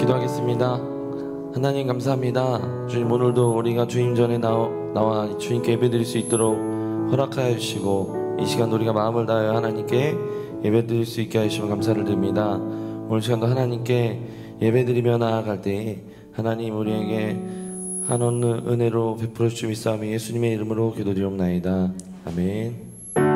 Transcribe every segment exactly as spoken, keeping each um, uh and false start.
기도하겠습니다. 하나님 감사합니다. 주님, 오늘도 우리가 주님 전에 나와, 나와 주님께 예배드릴 수 있도록 허락하여 주시고, 이 시간 우리가 마음을 다하여 하나님께 예배드릴 수 있게 하시면 감사를 드립니다. 오늘 시간도 하나님께 예배드리며 나아갈 때에 하나님 우리에게 한없는 은혜로 베풀어 주시며 믿사오며 예수님의 이름으로 기도드리옵나이다. 아멘.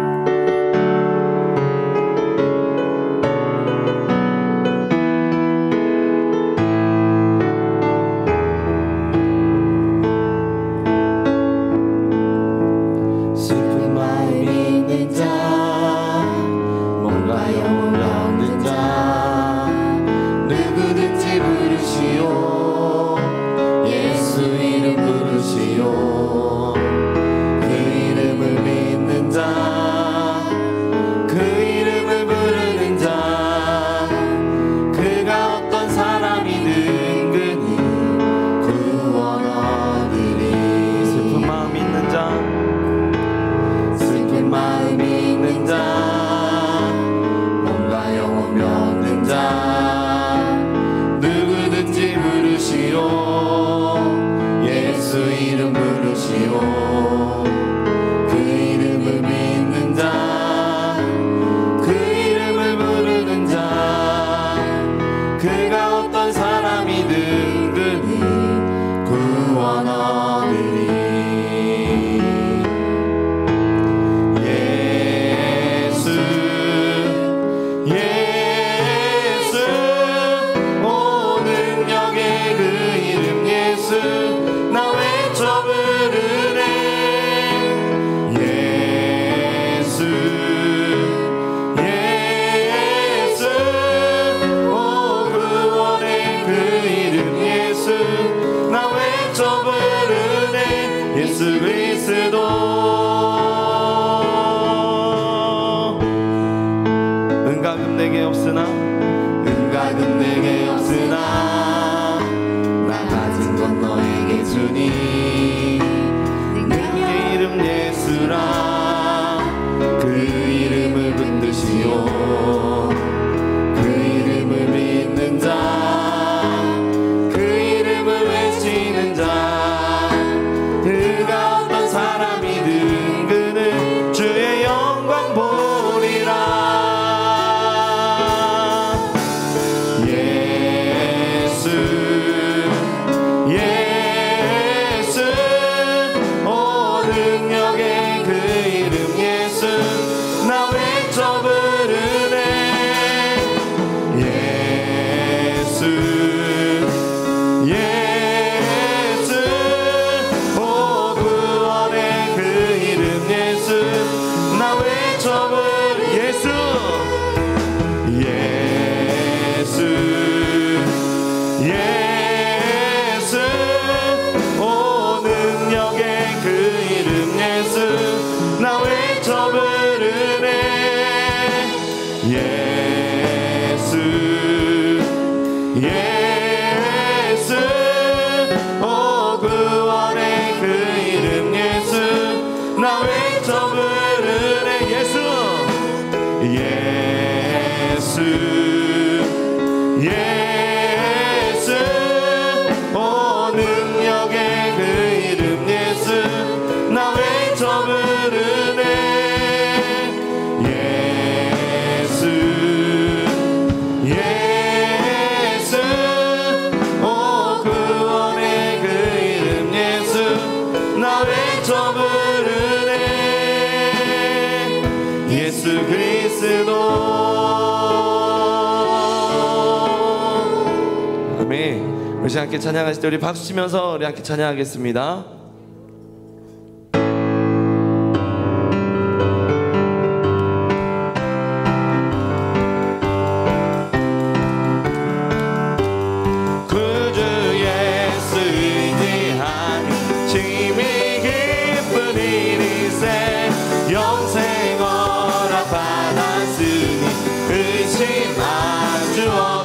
우리 함께 찬양하실 때 우리 박수 치면서 우리 함께 찬양하겠습니다.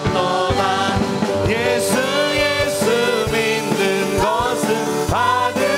받을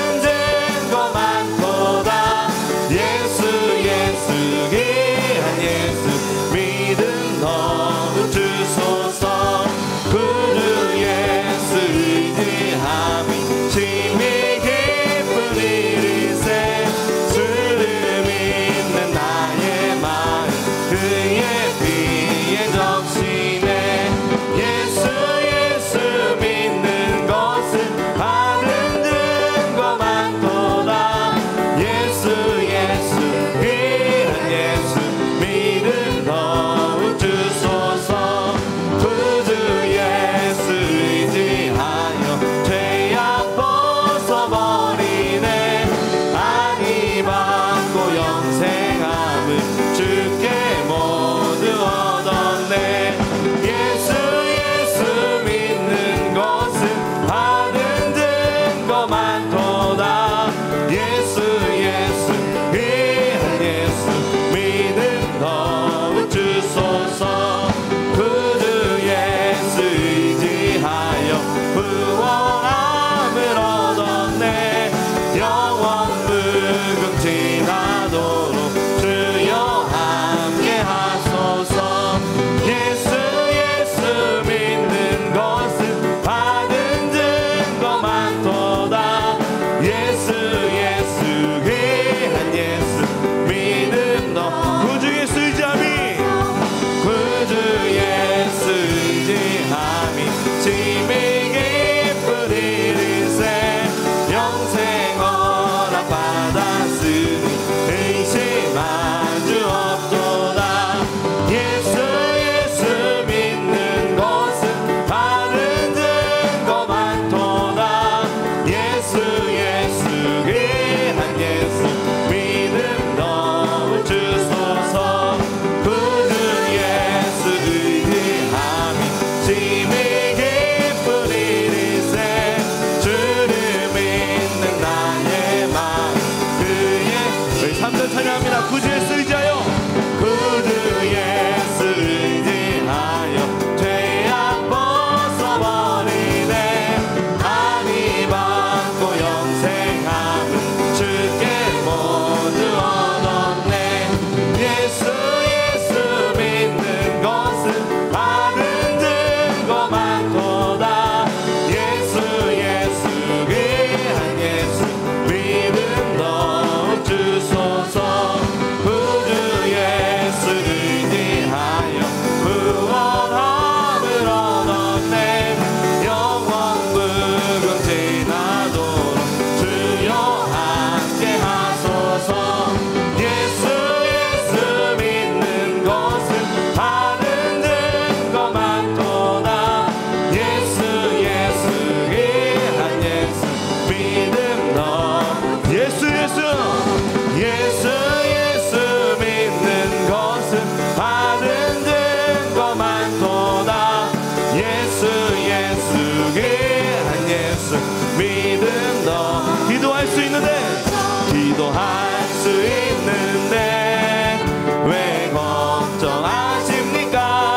않도다. 예수 예수 귀한 예수 믿음도. 기도할 수 있는데 기도할 수 있는데 왜 걱정하십니까?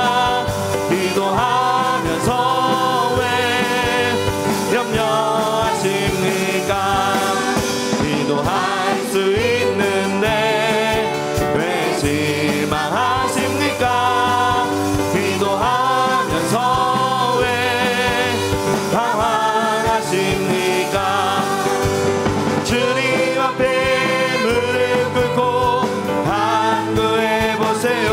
기도하면서 왜 염려하십니까? 기도할 수 있는데 왜 실망하십니까? 기도하면서 왜 방황하십니까? 주님 앞에 무릎 꿇고 간구해 보세요.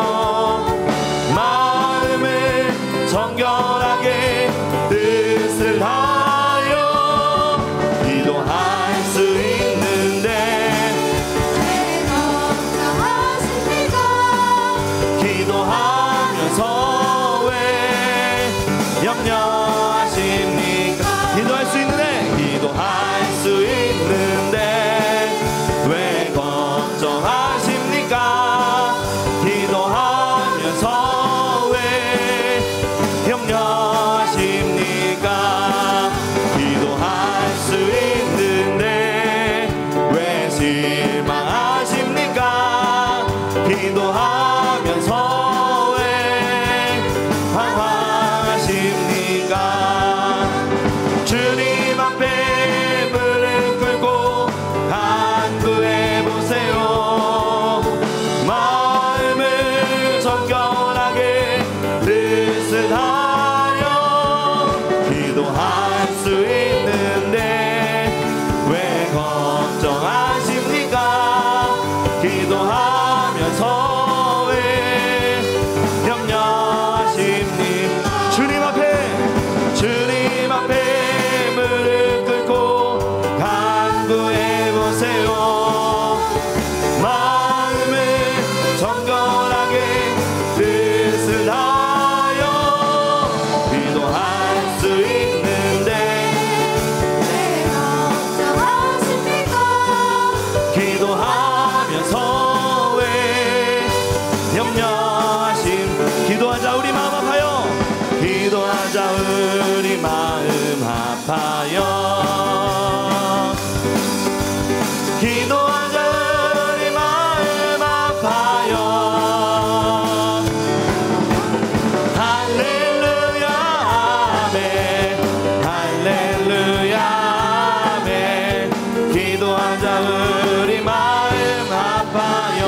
마음을 정결하게 뜻을 다하여 기도할 수 있는데 왜 걱정하십니까? 기도하면서 왜 염려하십니까? 기도할 수 있는데 기도할 수 있는데 왜 걱정하십니까? 기도하면서 왜 염려하십니까? 기도할 수 있는데 왜 실망하십니까? 기도하면서 왜 방황하십니까? 주님 앞에 무릎 꿇고 간구해 보세요. 마음을 정결하게 뜻을 다하여 기도할 수 있는데 왜 걱정하십니까? 기도하면서 왜 염려하십니까? 주님 앞에 주님 앞에 무릎 꿇고 간구해 보세요. 마음을 정결하게 뜻을 다하여 기도할 수 있는데 왜 걱정하십니까? 기도하면서 왜 염려하심. 기도하자 우리 마음 아파요. 기도하자 우리 마음 아파요. 기도하자 우리 마음 아파요. 할렐루야 아멘 할렐루야 아멘. 기도하자 우리 마음 아파요.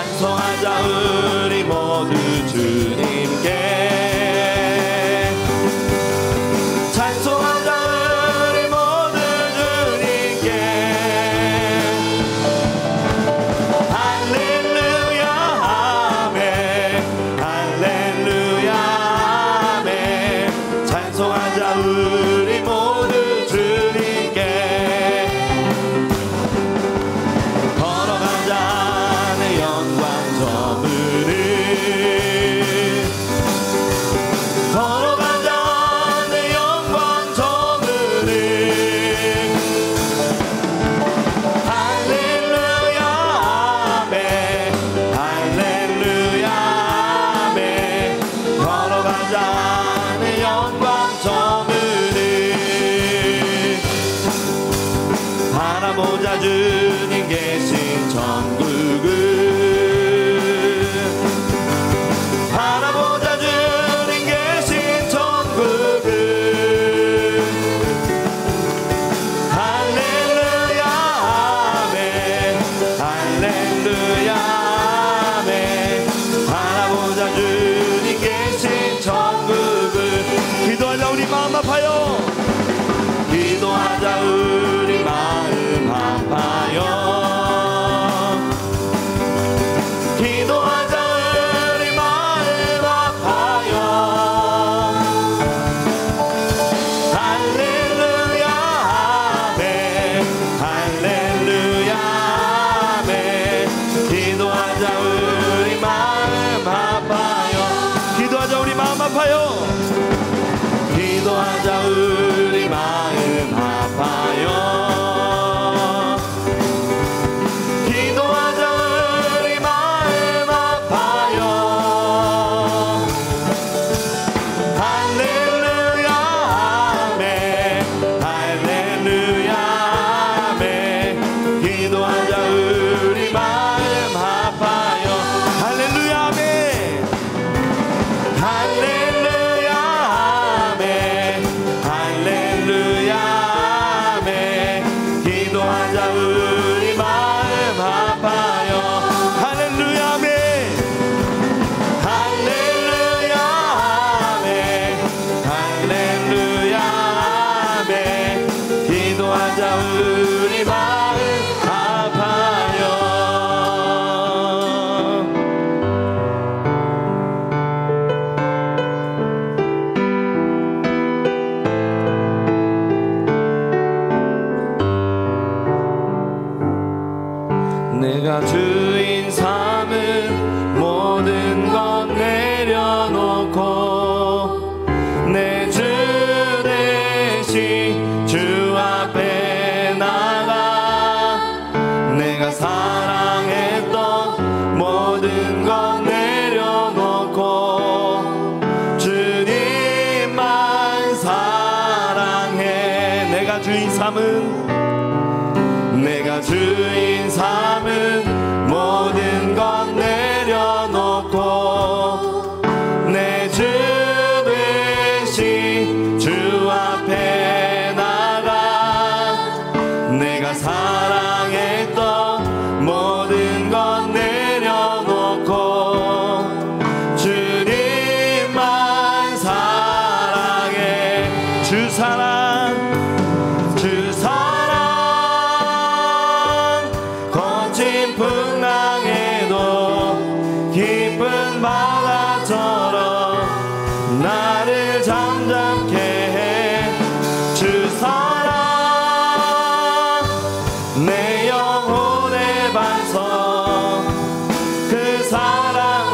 찬송하자 우리 모두 주님께.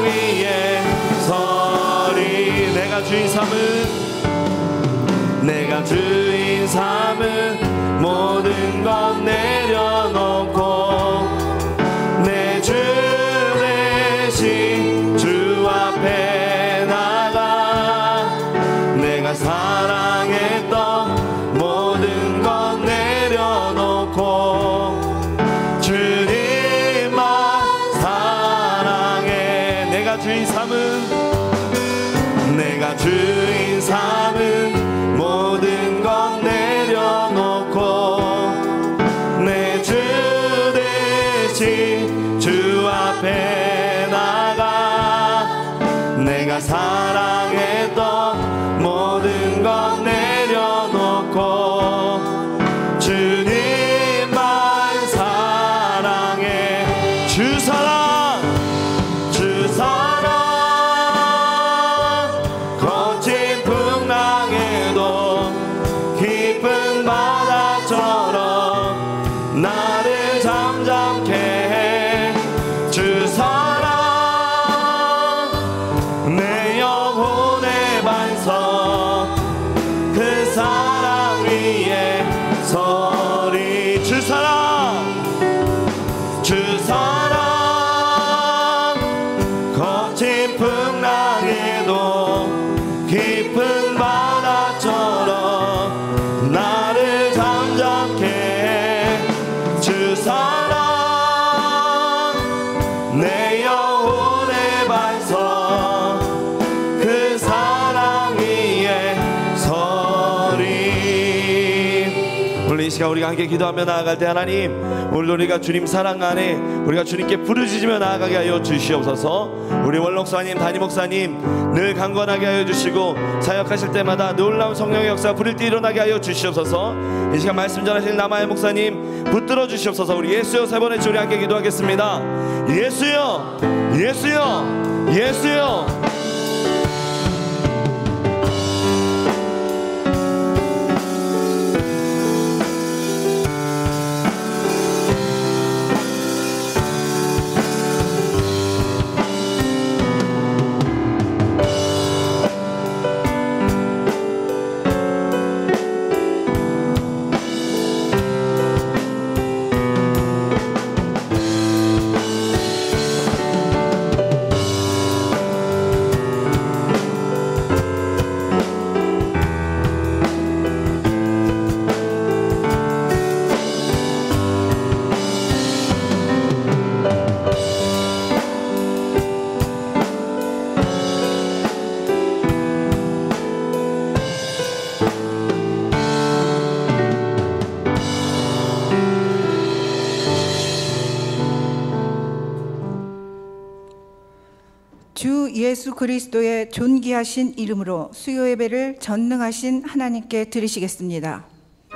위에 서리. 내가 주인 삼은 내가 주인 삼은 모든 것 내려놓고 내 주 대신 주 앞에 나가 내가 사랑했던 모든 것 내려놓고 주님만 사랑해. 내가 주인 삼은 내가 주인 삼은 모든 것 내려놓고 내 주 대신 주 앞에 나가 내가 사랑했던 모든 것 내려놓고 주님만 사랑해. 주 사랑 주 사랑 거친 풍랑에도 깊은 바다처럼 나를 잠잠케 해. 주 사랑 내 영혼의 반석 그 사랑 위에 서리. 주 사랑 주 사랑 거친 풍랑에도 깊은 바다처럼 나를 잠잠케 해. 주 사랑 내 영혼의 반석 그 사랑 위에 서리. 오늘 이 시간 우리가 함께 기도하며 나아갈 때 하나님 오늘 우리가 주님 사랑 안에 우리가 주님께 부르짖으며 나아가게 하여 주시옵소서. 우리 원록사님 담임 목사님 늘 강건하게 하여 주시고 사역하실 때마다 놀라운 성령의 역사 부를 때 일어나게 하여 주시옵소서. 이 시간 말씀 전하시는 남아의 목사님 붙들어 주시옵소서. 우리 예수여 세 번의 주리 함께 기도하겠습니다. 예수여 예수여 예수여. 주 예수 그리스도의 존귀하신 이름으로 수요 예배를 전능하신 하나님께 드리시겠습니다.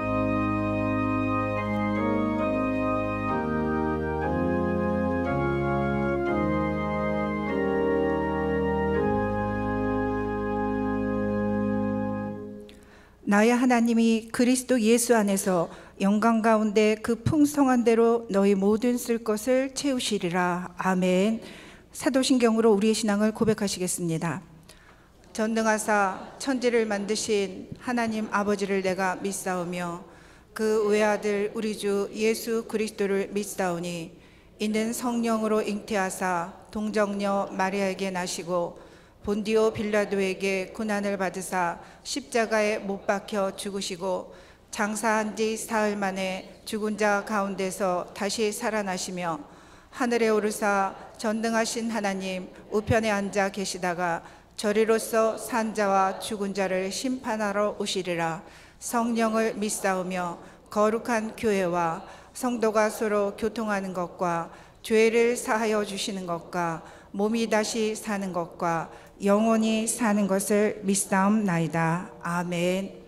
나의 하나님이 그리스도 예수 안에서 영광 가운데 그 풍성한 대로 너희 모든 쓸 것을 채우시리라. 아멘. 사도신경으로 우리의 신앙을 고백하시겠습니다. 전능하사 천지를 만드신 하나님 아버지를 내가 믿사오며 그 외아들 우리 주 예수 그리스도를 믿사오니 이는 성령으로 잉태하사 동정녀 마리아에게 나시고 본디오 빌라도에게 고난을 받으사 십자가에 못 박혀 죽으시고 장사한 지 사흘 만에 죽은 자 가운데서 다시 살아나시며 하늘에 오르사 전능하신 하나님 우편에 앉아 계시다가 저리로서 산 자와 죽은 자를 심판하러 오시리라. 성령을 믿사오며 거룩한 교회와 성도가 서로 교통하는 것과 죄를 사하여 주시는 것과 몸이 다시 사는 것과 영원히 사는 것을 믿사옵나이다. 아멘.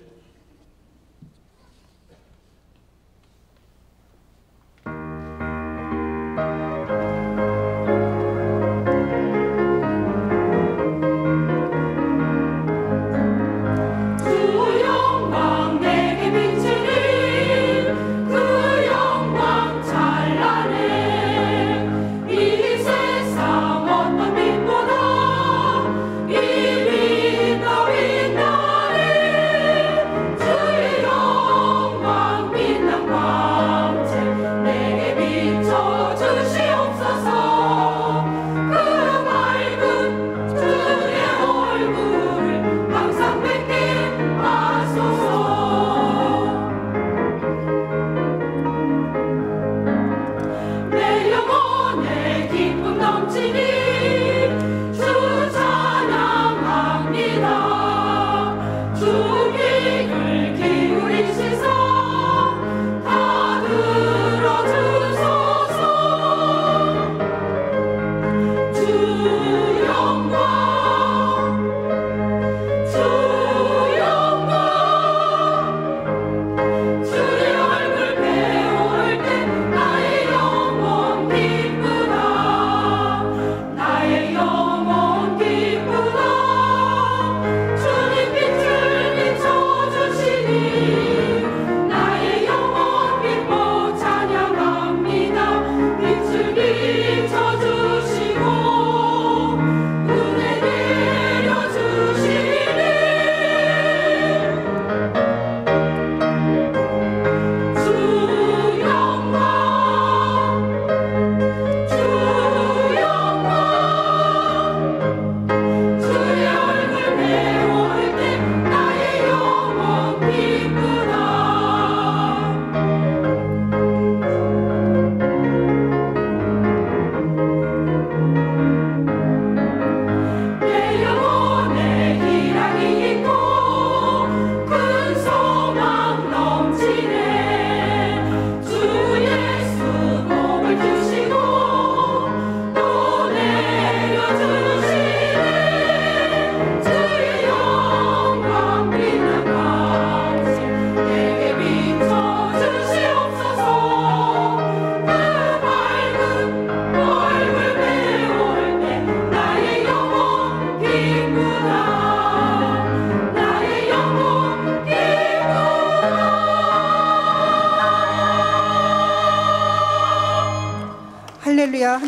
이 세상 어떤 빛보다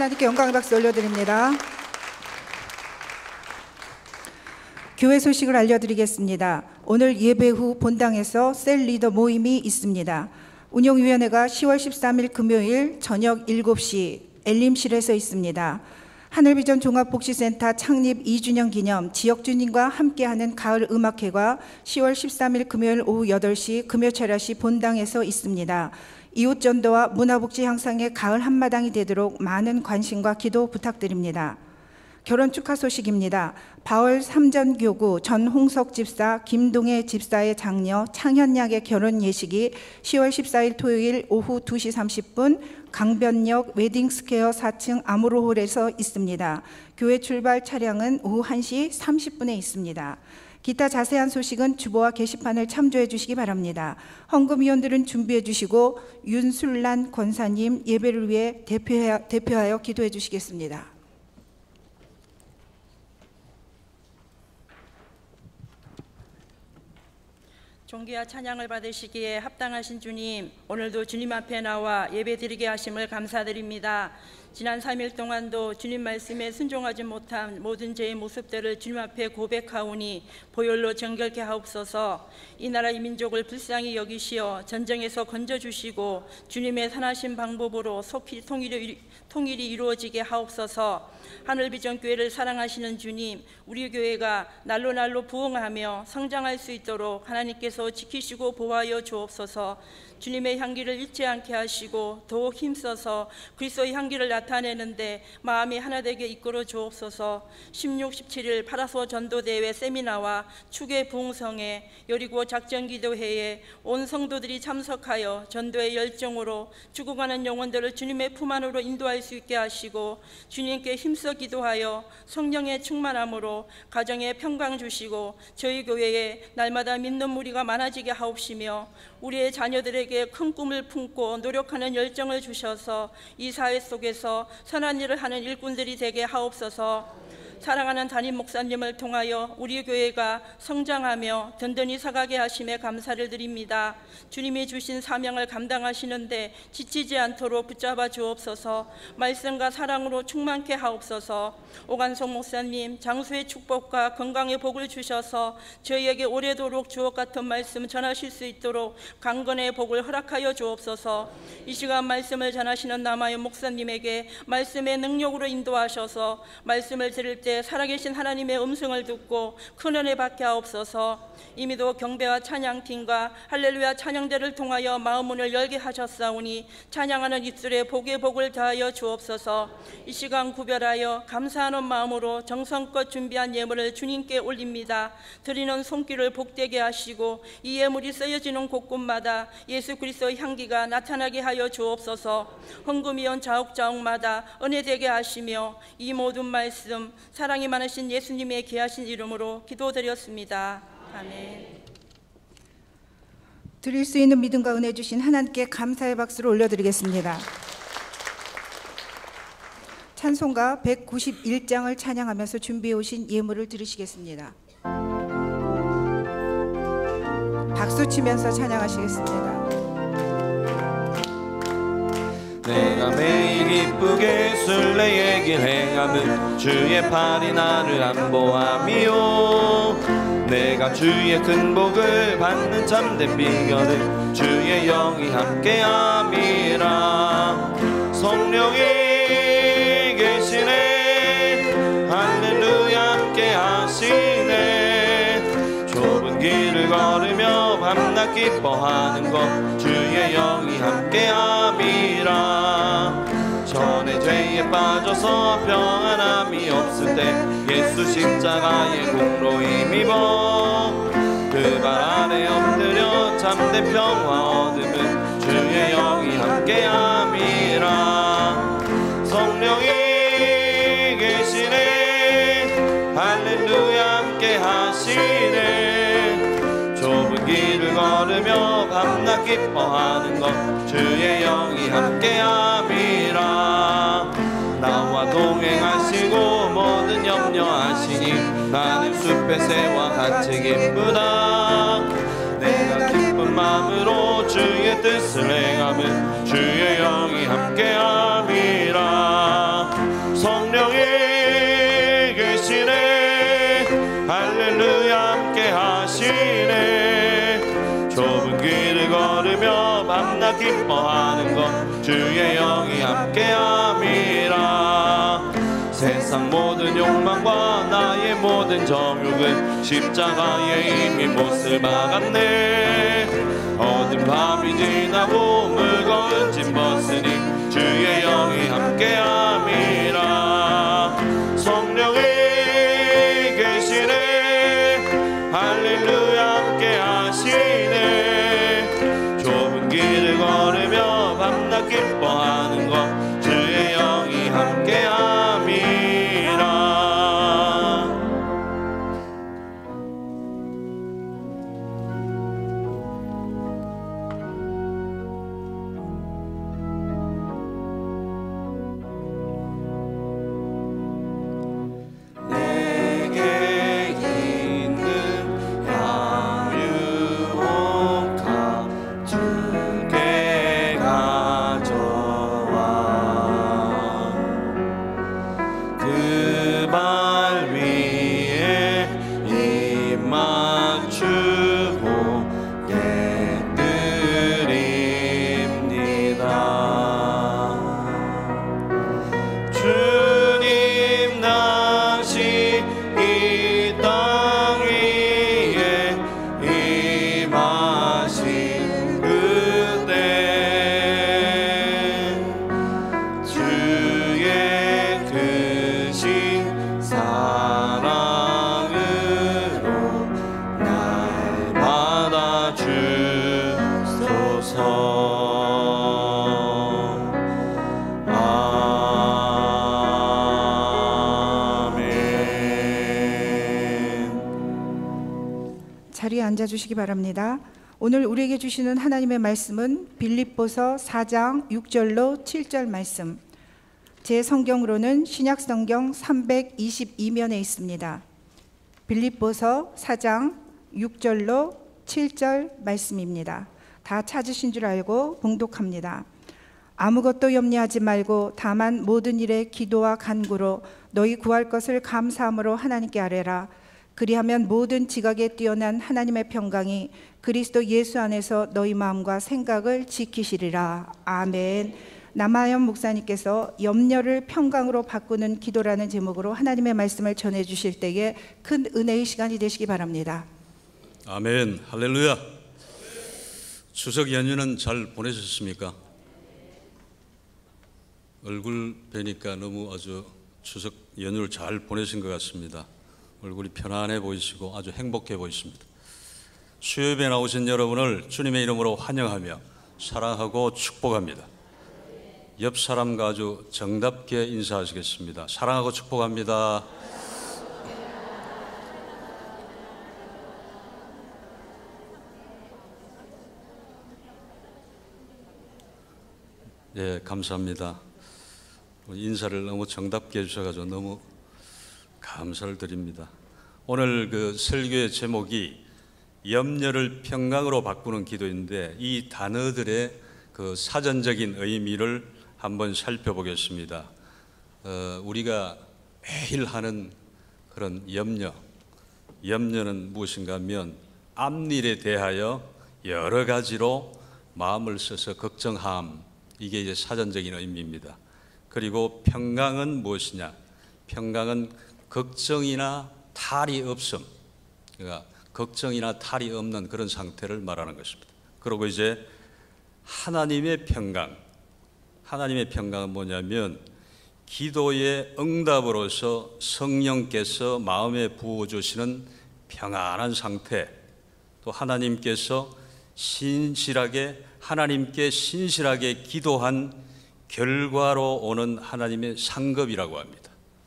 하나님께 영광의 박수 올려드립니다. 교회 소식을 알려드리겠습니다. 오늘 예배 후 본당에서 셀 리더 모임이 있습니다. 운영위원회가 시월 십삼일 금요일 저녁 일곱 시 엘림실에서 있습니다. 하늘비전 종합복지센터 창립 이 주년 기념 지역주님과 함께하는 가을 음악회가 시월 십삼일 금요일 오후 여덟 시 금요철야시 본당에서 있습니다. 이웃전도와 문화복지 향상의 가을 한마당이 되도록 많은 관심과 기도 부탁드립니다. 결혼 축하 소식입니다. 바월 삼전교구 전홍석 집사, 김동혜 집사의 장녀 창현양의 결혼 예식이 시월 십사일 토요일 오후 두 시 삼십 분 강변역 웨딩스퀘어 사 층 아모르홀에서 있습니다. 교회 출발 차량은 오후 한 시 삼십 분에 있습니다. 기타 자세한 소식은 주보와 게시판을 참조해 주시기 바랍니다. 헌금위원들은 준비해 주시고 윤술란 권사님 예배를 위해 대표하여, 대표하여 기도해 주시겠습니다. 존귀와 찬양을 받으시기에 합당하신 주님, 오늘도 주님 앞에 나와 예배드리게 하심을 감사드립니다. 지난 삼 일 동안도 주님 말씀에 순종하지 못한 모든 죄의 모습들을 주님 앞에 고백하오니 보혈로 정결케 하옵소서. 이 나라 이 민족을 불쌍히 여기시어 전쟁에서 건져주시고 주님의 선하신 방법으로 속히 통일이, 통일이 이루어지게 하옵소서. 하늘비전교회를 사랑하시는 주님, 우리 교회가 날로 날로 부흥하며 성장할 수 있도록 하나님께서 지키시고 보호하여 주옵소서. 주님의 향기를 잃지 않게 하시고 더욱 힘써서 그리스도의 향기를 나타내는데 마음이 하나 되게 이끌어 주옵소서. 십육, 십칠일 파라소 전도대회 세미나와 축의 부흥성회 여리고 작전기도회에 온 성도들이 참석하여 전도의 열정으로 죽어가는 영혼들을 주님의 품 안으로 인도할 수 있게 하시고 주님께 힘써 기도하여 성령의 충만함으로 가정에 평강 주시고 저희 교회에 날마다 믿는 무리가 많아지게 하옵시며 우리의 자녀들에게 큰 꿈을 품고 노력하는 열정을 주셔서 이 사회 속에서 선한 일을 하는 일꾼들이 되게 하옵소서. 사랑하는 담임 목사님을 통하여 우리 교회가 성장하며 든든히 서가게 하심에 감사를 드립니다. 주님이 주신 사명을 감당하시는데 지치지 않도록 붙잡아 주옵소서. 말씀과 사랑으로 충만케 하옵소서. 오간석 목사님 장수의 축복과 건강의 복을 주셔서 저희에게 오래도록 주옥 같은 말씀 전하실 수 있도록 강건의 복을 허락하여 주옵소서. 이 시간 말씀을 전하시는 남아의 목사님에게 말씀의 능력으로 인도하셔서 말씀을 들을 때 살아계신 하나님의 음성을 듣고 큰 은혜 받게 하옵소서. 이미도 경배와 찬양팀과 할렐루야 찬양대를 통하여 마음 문을 열게 하셨사오니 찬양하는 입술에 복의 복을 더하여 주옵소서. 이 시간 구별하여 감사하는 마음으로 정성껏 준비한 예물을 주님께 올립니다. 드리는 손길을 복되게 하시고 이 예물이 쓰여지는 곳곳마다 예수 그리스도의 향기가 나타나게 하여 주옵소서. 헌금위원 자욱자욱마다 은혜되게 하시며 이 모든 말씀 사랑이 많으신 예수님의 귀하신 이름으로 기도드렸습니다. 아멘. 드릴 수 있는 믿음과 은혜 주신 하나님께 감사의 박수를 올려드리겠습니다. 찬송가 백구십일 장을 찬양하면서 준비해 오신 예물을 드리시겠습니다. 박수 치면서 찬양하시겠습니다. 내가 매일 기쁘게 순례의 길 행함은 주의 팔이 나를 안보함이요. 내가 주의 큰 복을 받는 참된 비결은 주의 영이 함께함이라. 성령이 계시네 할렐루야 함께하시네. 좁은 길을 걸으며 밤낮 기뻐하는 것 주의 영이 함께함이라. 전에 죄에 빠져서 평안함이 없을 때 예수 십자가의 공로 힘입어 그 발 아래 엎드려 참된 평화 얻음은 주의 영이 함께함이라. 성령이 계시네 할렐루야 함께하시네. 좁은 길을 걸으며 밤낮 기뻐하는 것 주의 영이 함께함이라. 나와 동행하시고 모든 염려하시니 나는 숲의 새와 같이 기쁘다. 내가 기쁜 마음으로 주의 뜻을 행하면 주의 영이 함께함이라. 밤낮 기뻐하는 것 주의 영이 함께함이라. 세상 모든 욕망과 나의 모든 정욕은 십자가에 이미 못을 박았네. 어두운 밤이 지나고 무거운 짐 벗으니 주의 영이 함께함이라. 성령이 계시네 할렐루야 함께하시네. 좁은 길을 걸으며 밤낮 기뻐하는 것 주의 영이 함께함이라. 자리에 앉아주시기 바랍니다. 오늘 우리에게 주시는 하나님의 말씀은 빌립보서 사 장 육 절로 칠 절 말씀. 제 성경으로는 신약성경 삼백이십이 면에 있습니다. 빌립보서 사 장 육 절로 칠 절 말씀입니다. 다 찾으신 줄 알고 봉독합니다. 아무것도 염려하지 말고 다만 모든 일에 기도와 간구로 너희 구할 것을 감사함으로 하나님께 아뢰라. 그리하면 모든 지각에 뛰어난 하나님의 평강이 그리스도 예수 안에서 너희 마음과 생각을 지키시리라. 아멘. 남아연 목사님께서 염려를 평강으로 바꾸는 기도라는 제목으로 하나님의 말씀을 전해 주실 때에 큰 은혜의 시간이 되시기 바랍니다. 아멘. 할렐루야. 추석 연휴는 잘 보내셨습니까? 얼굴 뵈니까 너무 아주 추석 연휴를 잘 보내신 것 같습니다. 얼굴이 편안해 보이시고 아주 행복해 보이십니다. 수요예배 나오신 여러분을 주님의 이름으로 환영하며 사랑하고 축복합니다. 옆 사람과 아주 정답게 인사하시겠습니다. 사랑하고 축복합니다. 예, 감사합니다. 인사를 너무 정답게 해주셔가지고 너무 감사를 드립니다. 오늘 그 설교의 제목이 염려를 평강으로 바꾸는 기도인데 이 단어들의 그 사전적인 의미를 한번 살펴보겠습니다. 어, 우리가 매일 하는 그런 염려, 염려는 무엇인가 하면 앞일에 대하여 여러 가지로 마음을 써서 걱정함, 이게 이제 사전적인 의미입니다. 그리고 평강은 무엇이냐? 평강은 걱정이나 탈이 없음, 그러니까 걱정이나 탈이 없는 그런 상태를 말하는 것입니다. 그리고 이제 하나님의 평강, 하나님의 평강은 뭐냐면 기도의 응답으로서 성령께서 마음에 부어주시는 평안한 상태, 또 하나님께서 신실하게 하나님께 신실하게 기도한 결과로 오는 하나님의 상급이라고 합니다.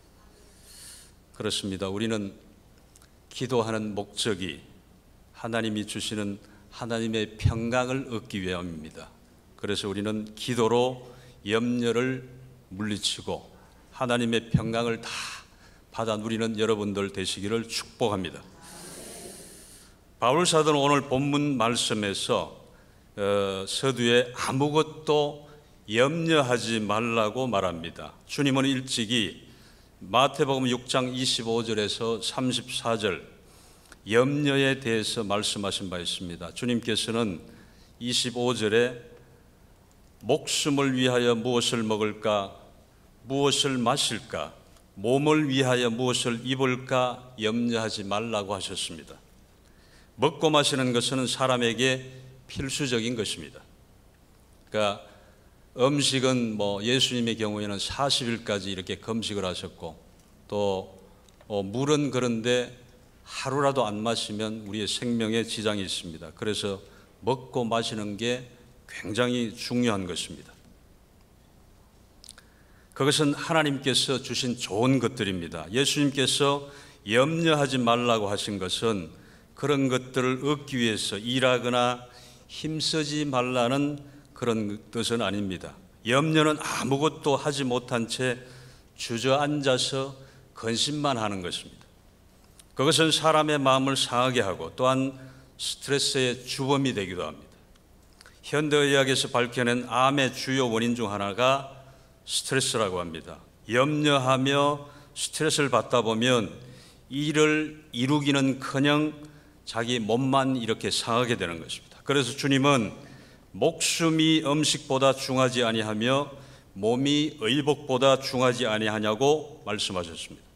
그렇습니다. 우리는 기도하는 목적이 하나님이 주시는 하나님의 평강을 얻기 위함입니다. 그래서 우리는 기도로 염려를 물리치고 하나님의 평강을 다 받아 누리는 여러분들 되시기를 축복합니다. 바울 사도는 오늘 본문 말씀에서 어, 서두에 아무것도 염려하지 말라고 말합니다. 주님은 일찍이 마태복음 육 장 이십오 절에서 삼십사 절 염려에 대해서 말씀하신 바 있습니다. 주님께서는 이십오 절에 목숨을 위하여 무엇을 먹을까, 무엇을 마실까, 몸을 위하여 무엇을 입을까 염려하지 말라고 하셨습니다. 먹고 마시는 것은 사람에게 필수적인 것입니다. 그러니까 음식은 뭐 예수님의 경우에는 사십 일까지 이렇게 금식을 하셨고, 또 어 물은 그런데 하루라도 안 마시면 우리의 생명에 지장이 있습니다. 그래서 먹고 마시는 게 굉장히 중요한 것입니다. 그것은 하나님께서 주신 좋은 것들입니다. 예수님께서 염려하지 말라고 하신 것은 그런 것들을 얻기 위해서 일하거나 힘쓰지 말라는 그런 뜻은 아닙니다. 염려는 아무것도 하지 못한 채 주저앉아서 근심만 하는 것입니다. 그것은 사람의 마음을 상하게 하고 또한 스트레스의 주범이 되기도 합니다. 현대의학에서 밝혀낸 암의 주요 원인 중 하나가 스트레스라고 합니다. 염려하며 스트레스를 받다 보면 일을 이루기는커녕 자기 몸만 이렇게 상하게 되는 것입니다. 그래서 주님은 목숨이 음식보다 중하지 아니하며 몸이 의복보다 중하지 아니하냐고 말씀하셨습니다.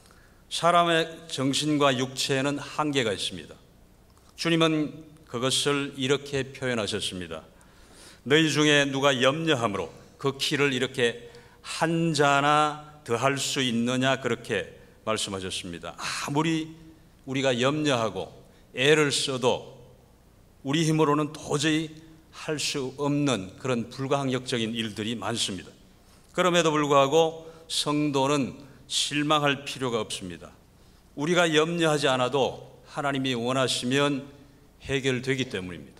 사람의 정신과 육체에는 한계가 있습니다. 주님은 그것을 이렇게 표현하셨습니다. 너희 중에 누가 염려함으로 그 키를 이렇게 한 자나 더할 수 있느냐, 그렇게 말씀하셨습니다. 아무리 우리가 염려하고 애를 써도 우리 힘으로는 도저히 할 수 없는 그런 불가항력적인 일들이 많습니다. 그럼에도 불구하고 성도는 실망할 필요가 없습니다. 우리가 염려하지 않아도 하나님이 원하시면 해결되기 때문입니다.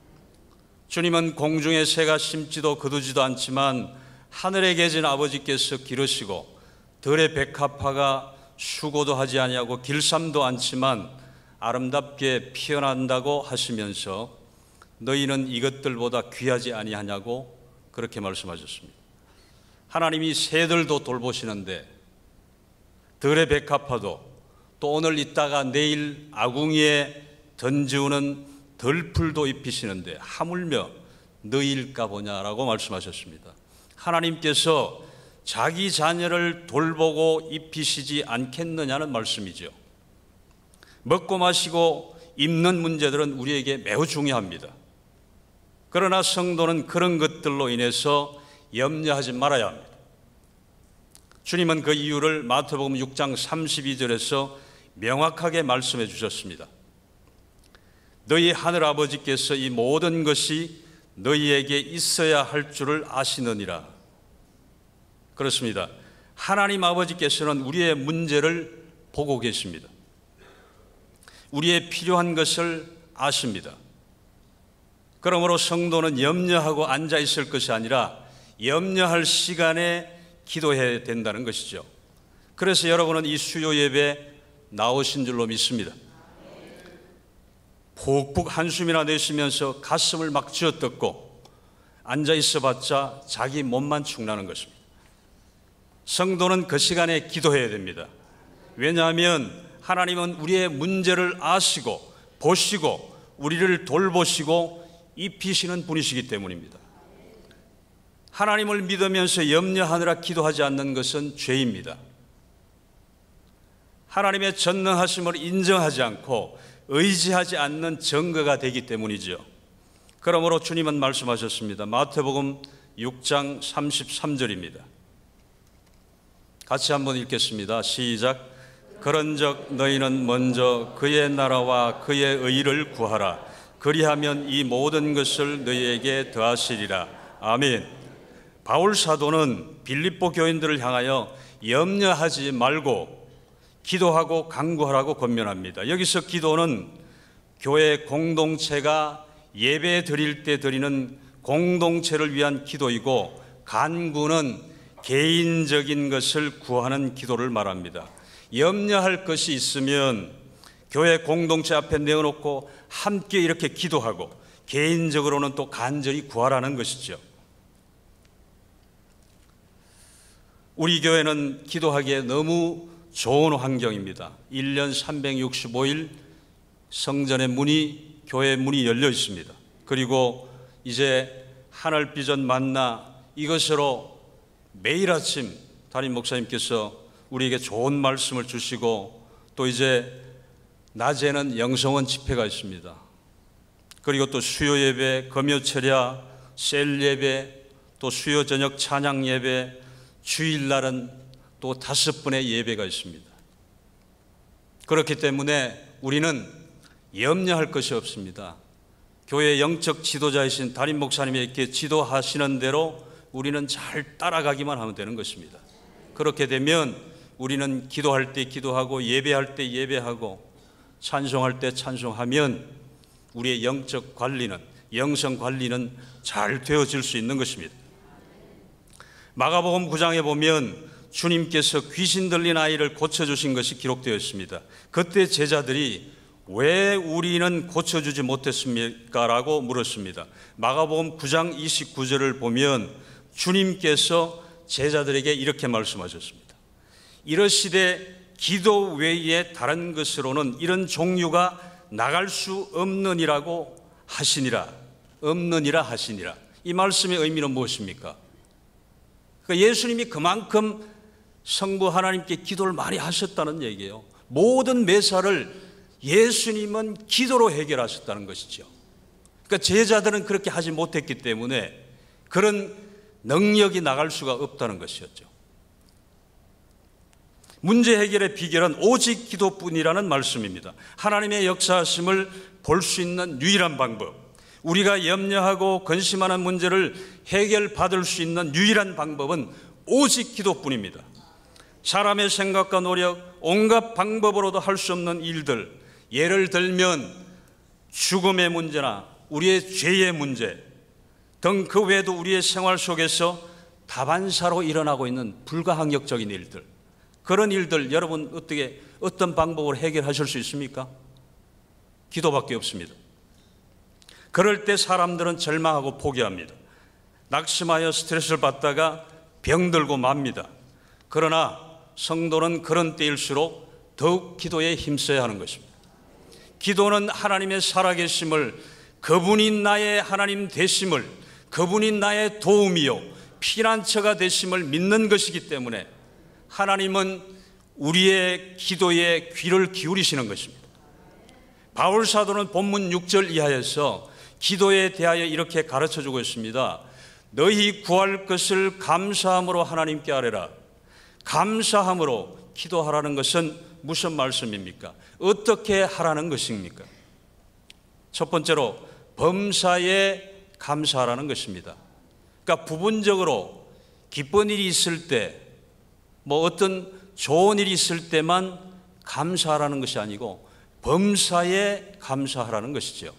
주님은 공중에 새가 심지도 거두지도 않지만 하늘에 계신 아버지께서 기르시고 들의 백합화가 수고도 하지 아니하고 길쌈도 않지만 아름답게 피어난다고 하시면서 너희는 이것들보다 귀하지 아니하냐고 그렇게 말씀하셨습니다. 하나님이 새들도 돌보시는데 들의 백합화도 또 오늘 있다가 내일 아궁이에 던지우는 덜풀도 입히시는데 하물며 너희일까 보냐라고 말씀하셨습니다. 하나님께서 자기 자녀를 돌보고 입히시지 않겠느냐는 말씀이죠. 먹고 마시고 입는 문제들은 우리에게 매우 중요합니다. 그러나 성도는 그런 것들로 인해서 염려하지 말아야 합니다. 주님은 그 이유를 마태복음 육 장 삼십이 절에서 명확하게 말씀해 주셨습니다. 너희 하늘 아버지께서 이 모든 것이 너희에게 있어야 할 줄을 아시느니라. 그렇습니다. 하나님 아버지께서는 우리의 문제를 보고 계십니다. 우리의 필요한 것을 아십니다. 그러므로 성도는 염려하고 앉아 있을 것이 아니라 염려할 시간에 기도해야 된다는 것이죠. 그래서 여러분은 이 수요 예배 나오신 줄로 믿습니다. 푹푹 한숨이나 내쉬면서 가슴을 막 쥐어뜯고 앉아 있어봤자 자기 몸만 축나는 것입니다. 성도는 그 시간에 기도해야 됩니다. 왜냐하면 하나님은 우리의 문제를 아시고 보시고 우리를 돌보시고 입히시는 분이시기 때문입니다. 하나님을 믿으면서 염려하느라 기도하지 않는 것은 죄입니다. 하나님의 전능하심을 인정하지 않고 의지하지 않는 증거가 되기 때문이죠. 그러므로 주님은 말씀하셨습니다. 마태복음 육 장 삼십삼 절입니다. 같이 한번 읽겠습니다. 시작. 그런즉 너희는 먼저 그의 나라와 그의 의를 구하라. 그리하면 이 모든 것을 너희에게 더하시리라. 아멘. 바울 사도는 빌립보 교인들을 향하여 염려하지 말고 기도하고 간구하라고 권면합니다. 여기서 기도는 교회 공동체가 예배 드릴 때 드리는 공동체를 위한 기도이고, 간구는 개인적인 것을 구하는 기도를 말합니다. 염려할 것이 있으면 교회 공동체 앞에 내어놓고 함께 이렇게 기도하고 개인적으로는 또 간절히 구하라는 것이죠. 우리 교회는 기도하기에 너무 좋은 환경입니다. 일 년 삼백육십오 일 성전의 문이, 교회 문이 열려 있습니다. 그리고 이제 하늘 비전 만나 이것으로 매일 아침 담임 목사님께서 우리에게 좋은 말씀을 주시고 또 이제 낮에는 영성원 집회가 있습니다. 그리고 또 수요 예배, 금요 철야, 셀 예배, 또 수요 저녁 찬양 예배, 주일날은 또 다섯 번의 예배가 있습니다. 그렇기 때문에 우리는 염려할 것이 없습니다. 교회 영적 지도자이신 담임 목사님에게 지도하시는 대로 우리는 잘 따라가기만 하면 되는 것입니다. 그렇게 되면 우리는 기도할 때 기도하고 예배할 때 예배하고 찬송할 때 찬송하면 우리의 영적 관리는, 영성 관리는 잘 되어질 수 있는 것입니다. 마가복음 구 장에 보면 주님께서 귀신 들린 아이를 고쳐주신 것이 기록되어 있습니다. 그때 제자들이 왜 우리는 고쳐주지 못했습니까? 라고 물었습니다. 마가복음 구 장 이십구 절을 보면 주님께서 제자들에게 이렇게 말씀하셨습니다. 이러시되 기도 외에 다른 것으로는 이런 종류가 나갈 수 없느니라고 하시니라. 없느니라 하시니라. 이 말씀의 의미는 무엇입니까? 그러니까 예수님이 그만큼 성부 하나님께 기도를 많이 하셨다는 얘기예요. 모든 매사를 예수님은 기도로 해결하셨다는 것이죠. 그러니까 제자들은 그렇게 하지 못했기 때문에 그런 능력이 나갈 수가 없다는 것이었죠. 문제 해결의 비결은 오직 기도뿐이라는 말씀입니다. 하나님의 역사하심을 볼 수 있는 유일한 방법, 우리가 염려하고 근심하는 문제를 해결받을 수 있는 유일한 방법은 오직 기도뿐입니다. 사람의 생각과 노력, 온갖 방법으로도 할 수 없는 일들, 예를 들면 죽음의 문제나 우리의 죄의 문제 등 그 외에도 우리의 생활 속에서 다반사로 일어나고 있는 불가항력적인 일들, 그런 일들 여러분 어떻게 어떤 방법으로 해결하실 수 있습니까? 기도밖에 없습니다. 그럴 때 사람들은 절망하고 포기합니다. 낙심하여 스트레스를 받다가 병들고 맙니다. 그러나 성도는 그런 때일수록 더욱 기도에 힘써야 하는 것입니다. 기도는 하나님의 살아계심을, 그분이 나의 하나님 되심을, 그분이 나의 도움이요 피난처가 되심을 믿는 것이기 때문에 하나님은 우리의 기도에 귀를 기울이시는 것입니다. 바울 사도는 본문 육 절 이하에서 기도에 대하여 이렇게 가르쳐주고 있습니다. 너희 구할 것을 감사함으로 하나님께 아뢰라. 감사함으로 기도하라는 것은 무슨 말씀입니까? 어떻게 하라는 것입니까? 첫 번째로 범사에 감사하라는 것입니다. 그러니까 부분적으로 기쁜 일이 있을 때, 뭐 어떤 좋은 일이 있을 때만 감사하라는 것이 아니고 범사에 감사하라는 것이죠.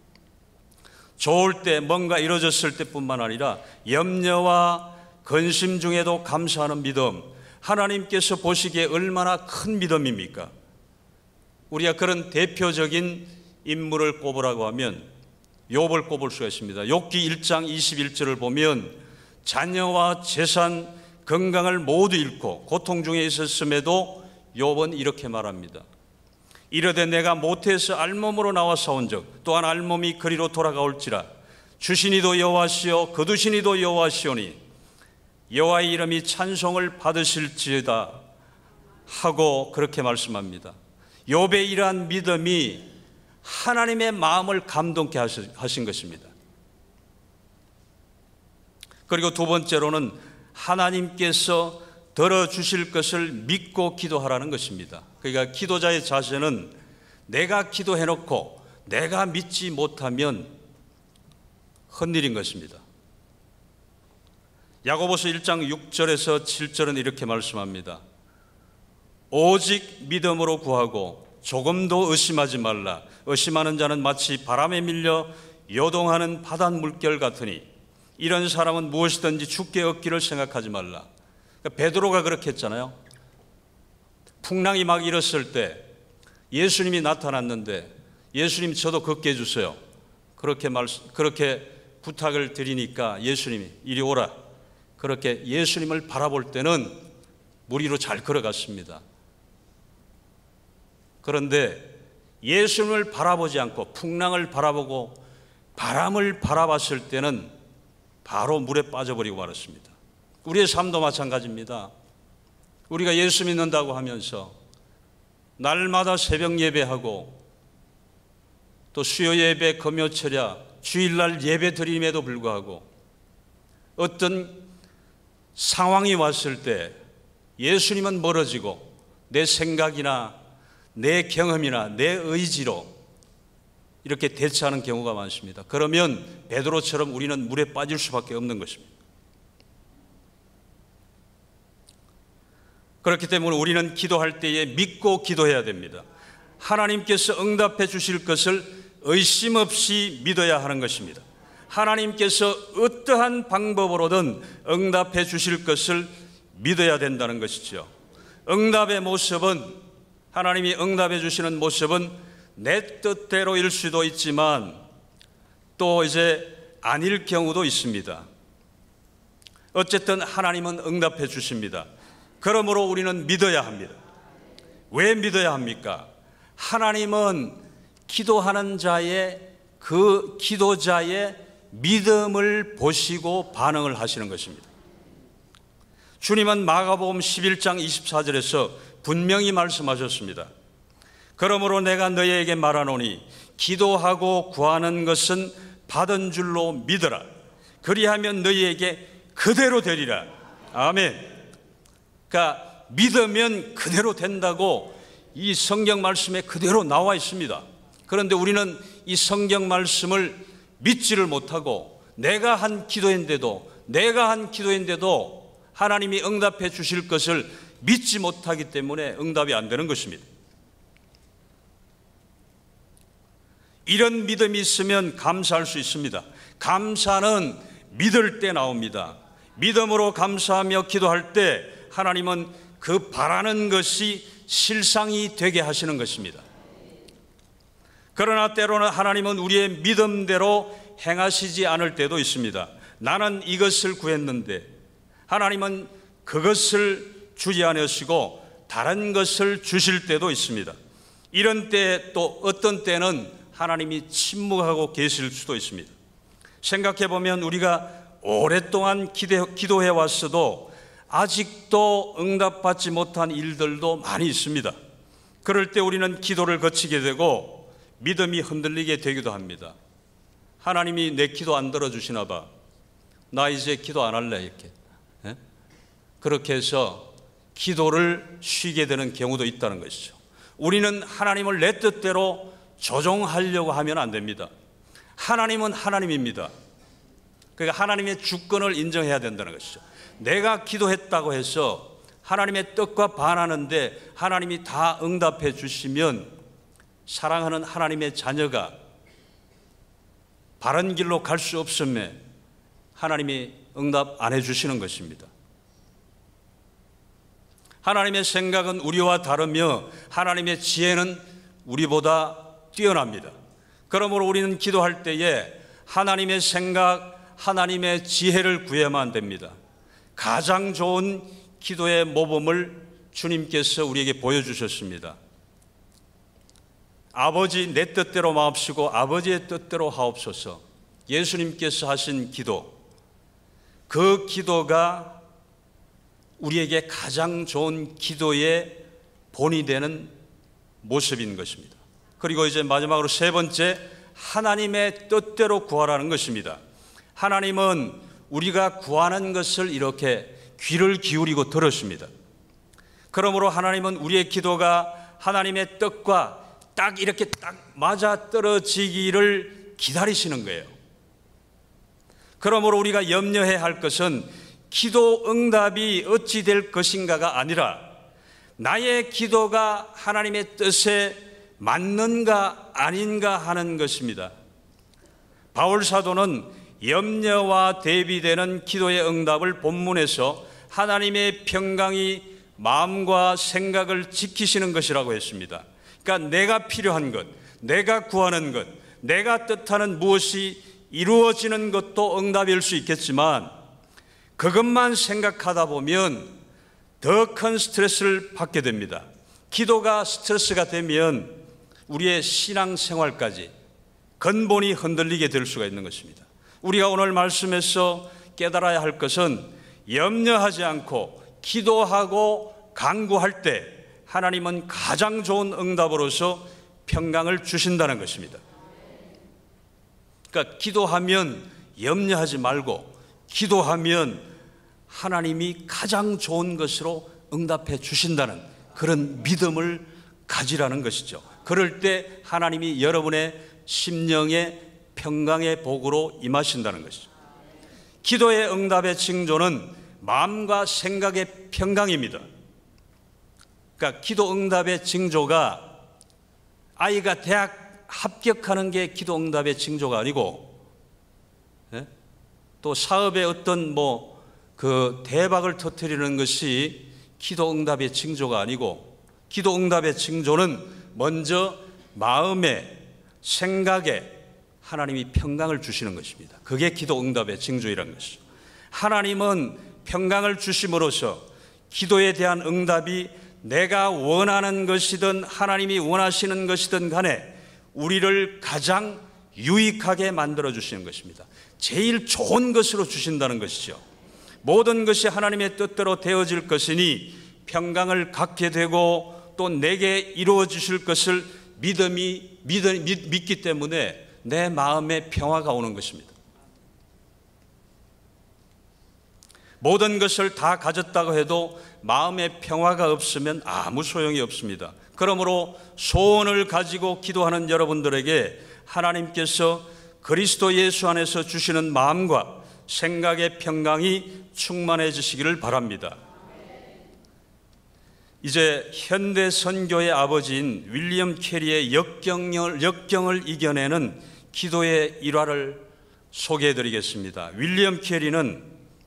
좋을 때, 뭔가 이루어졌을 때뿐만 아니라 염려와 근심 중에도 감사하는 믿음, 하나님께서 보시기에 얼마나 큰 믿음입니까? 우리가 그런 대표적인 인물을 꼽으라고 하면 욥을 꼽을 수가 있습니다. 욥기 일 장 이십일 절을 보면 자녀와 재산, 건강을 모두 잃고 고통 중에 있었음에도 욥은 이렇게 말합니다. 이르되 내가 모태에서 알몸으로 나와 싸운 적 또한 알몸이 그리로 돌아가올지라 주시니도 여호와시요 거두시니도 여호와시오니 여호와의 이름이 찬송을 받으실지어다 하고 그렇게 말씀합니다. 욥의 이러한 믿음이 하나님의 마음을 감동케 하신 것입니다. 그리고 두 번째로는 하나님께서 들어주실 것을 믿고 기도하라는 것입니다. 그러니까 기도자의 자세는 내가 기도해놓고 내가 믿지 못하면 헛일인 것입니다. 야고보서 일 장 육 절에서 칠 절은 이렇게 말씀합니다. 오직 믿음으로 구하고 조금도 의심하지 말라. 의심하는 자는 마치 바람에 밀려 요동하는 바닷 물결 같으니 이런 사람은 무엇이든지 죽게 얻기를 생각하지 말라. 그러니까 베드로가 그렇게 했잖아요. 풍랑이 막 일었을 때 예수님이 나타났는데 예수님 저도 걷게 해주세요. 그렇게 말 그렇게 부탁을 드리니까 예수님이 이리 오라. 그렇게 예수님을 바라볼 때는 물 위로 잘 걸어갔습니다. 그런데 예수님을 바라보지 않고 풍랑을 바라보고 바람을 바라봤을 때는 바로 물에 빠져버리고 말았습니다. 우리의 삶도 마찬가지입니다. 우리가 예수 믿는다고 하면서 날마다 새벽 예배하고 또 수요 예배, 금요 철야, 주일날 예배 드림에도 불구하고 어떤 상황이 왔을 때 예수님은 멀어지고 내 생각이나 내 경험이나 내 의지로 이렇게 대처하는 경우가 많습니다. 그러면 베드로처럼 우리는 물에 빠질 수밖에 없는 것입니다. 그렇기 때문에 우리는 기도할 때에 믿고 기도해야 됩니다. 하나님께서 응답해 주실 것을 의심 없이 믿어야 하는 것입니다. 하나님께서 어떠한 방법으로든 응답해 주실 것을 믿어야 된다는 것이죠. 응답의 모습은, 하나님이 응답해 주시는 모습은 내 뜻대로일 수도 있지만 또 이제 아닐 경우도 있습니다. 어쨌든 하나님은 응답해 주십니다. 그러므로 우리는 믿어야 합니다. 왜 믿어야 합니까? 하나님은 기도하는 자의, 그 기도자의 믿음을 보시고 반응을 하시는 것입니다. 주님은 마가복음 십일 장 이십사 절에서 분명히 말씀하셨습니다. 그러므로 내가 너희에게 말하노니 기도하고 구하는 것은 받은 줄로 믿어라. 그리하면 너희에게 그대로 되리라. 아멘. 그러니까 믿으면 그대로 된다고 이 성경 말씀에 그대로 나와 있습니다. 그런데 우리는 이 성경 말씀을 믿지를 못하고 내가 한 기도인데도 내가 한 기도인데도 하나님이 응답해 주실 것을 믿지 못하기 때문에 응답이 안 되는 것입니다. 이런 믿음이 있으면 감사할 수 있습니다. 감사는 믿을 때 나옵니다. 믿음으로 감사하며 기도할 때 하나님은 그 바라는 것이 실상이 되게 하시는 것입니다. 그러나 때로는 하나님은 우리의 믿음대로 행하시지 않을 때도 있습니다. 나는 이것을 구했는데 하나님은 그것을 주지 않으시고 다른 것을 주실 때도 있습니다. 이런 때 또 어떤 때는 하나님이 침묵하고 계실 수도 있습니다. 생각해 보면 우리가 오랫동안 기도해 왔어도 아직도 응답받지 못한 일들도 많이 있습니다. 그럴 때 우리는 기도를 거치게 되고 믿음이 흔들리게 되기도 합니다. 하나님이 내 기도 안 들어주시나 봐. 나 이제 기도 안 할래 이렇게. 예? 그렇게 해서 기도를 쉬게 되는 경우도 있다는 것이죠. 우리는 하나님을 내 뜻대로 조종하려고 하면 안 됩니다. 하나님은 하나님입니다. 그러니까 하나님의 주권을 인정해야 된다는 것이죠. 내가 기도했다고 해서 하나님의 뜻과 반하는데 하나님이 다 응답해 주시면 사랑하는 하나님의 자녀가 바른 길로 갈 수 없음에 하나님이 응답 안 해주시는 것입니다. 하나님의 생각은 우리와 다르며 하나님의 지혜는 우리보다 뛰어납니다. 그러므로 우리는 기도할 때에 하나님의 생각, 하나님의 지혜를 구해야만 됩니다. 가장 좋은 기도의 모범을 주님께서 우리에게 보여주셨습니다. 아버지 내 뜻대로 마옵시고 아버지의 뜻대로 하옵소서. 예수님께서 하신 기도, 그 기도가 우리에게 가장 좋은 기도의 본이 되는 모습인 것입니다. 그리고 이제 마지막으로 세 번째, 하나님의 뜻대로 구하라는 것입니다. 하나님은 우리가 구하는 것을 이렇게 귀를 기울이고 들으십니다. 그러므로 하나님은 우리의 기도가 하나님의 뜻과 딱 이렇게 딱 맞아 떨어지기를 기다리시는 거예요. 그러므로 우리가 염려해야 할 것은 기도 응답이 어찌 될 것인가가 아니라 나의 기도가 하나님의 뜻에 맞는가 아닌가 하는 것입니다. 바울 사도는 염려와 대비되는 기도의 응답을 본문에서 하나님의 평강이 마음과 생각을 지키시는 것이라고 했습니다. 그러니까 내가 필요한 것, 내가 구하는 것, 내가 뜻하는 무엇이 이루어지는 것도 응답일 수 있겠지만 그것만 생각하다 보면 더 큰 스트레스를 받게 됩니다. 기도가 스트레스가 되면 우리의 신앙생활까지 근본이 흔들리게 될 수가 있는 것입니다. 우리가 오늘 말씀에서 깨달아야 할 것은 염려하지 않고 기도하고 간구할 때 하나님은 가장 좋은 응답으로서 평강을 주신다는 것입니다. 그러니까 기도하면 염려하지 말고 기도하면 하나님이 가장 좋은 것으로 응답해 주신다는 그런 믿음을 가지라는 것이죠. 그럴 때 하나님이 여러분의 심령의 평강의 복으로 임하신다는 것이죠. 기도의 응답의 징조는 마음과 생각의 평강입니다. 그러니까 기도 응답의 징조가 아이가 대학 합격하는 게 기도 응답의 징조가 아니고, 예? 또 사업의 어떤 뭐 그 대박을 터뜨리는 것이 기도 응답의 징조가 아니고, 기도 응답의 징조는 먼저 마음에 생각에 하나님이 평강을 주시는 것입니다. 그게 기도 응답의 징조이라는 것이죠. 하나님은 평강을 주심으로써 기도에 대한 응답이 내가 원하는 것이든 하나님이 원하시는 것이든 간에 우리를 가장 유익하게 만들어 주시는 것입니다. 제일 좋은 것으로 주신다는 것이죠. 모든 것이 하나님의 뜻대로 되어질 것이니 평강을 갖게 되고 또 내게 이루어 주실 것을 믿음이 믿, 믿, 믿기 때문에 내 마음에 평화가 오는 것입니다. 모든 것을 다 가졌다고 해도 마음에 평화가 없으면 아무 소용이 없습니다. 그러므로 소원을 가지고 기도하는 여러분들에게 하나님께서 그리스도 예수 안에서 주시는 마음과 생각의 평강이 충만해지시기를 바랍니다. 이제 현대 선교의 아버지인 윌리엄 캐리의 역경을, 역경을 이겨내는 기도의 일화를 소개해 드리겠습니다. 윌리엄 캐리는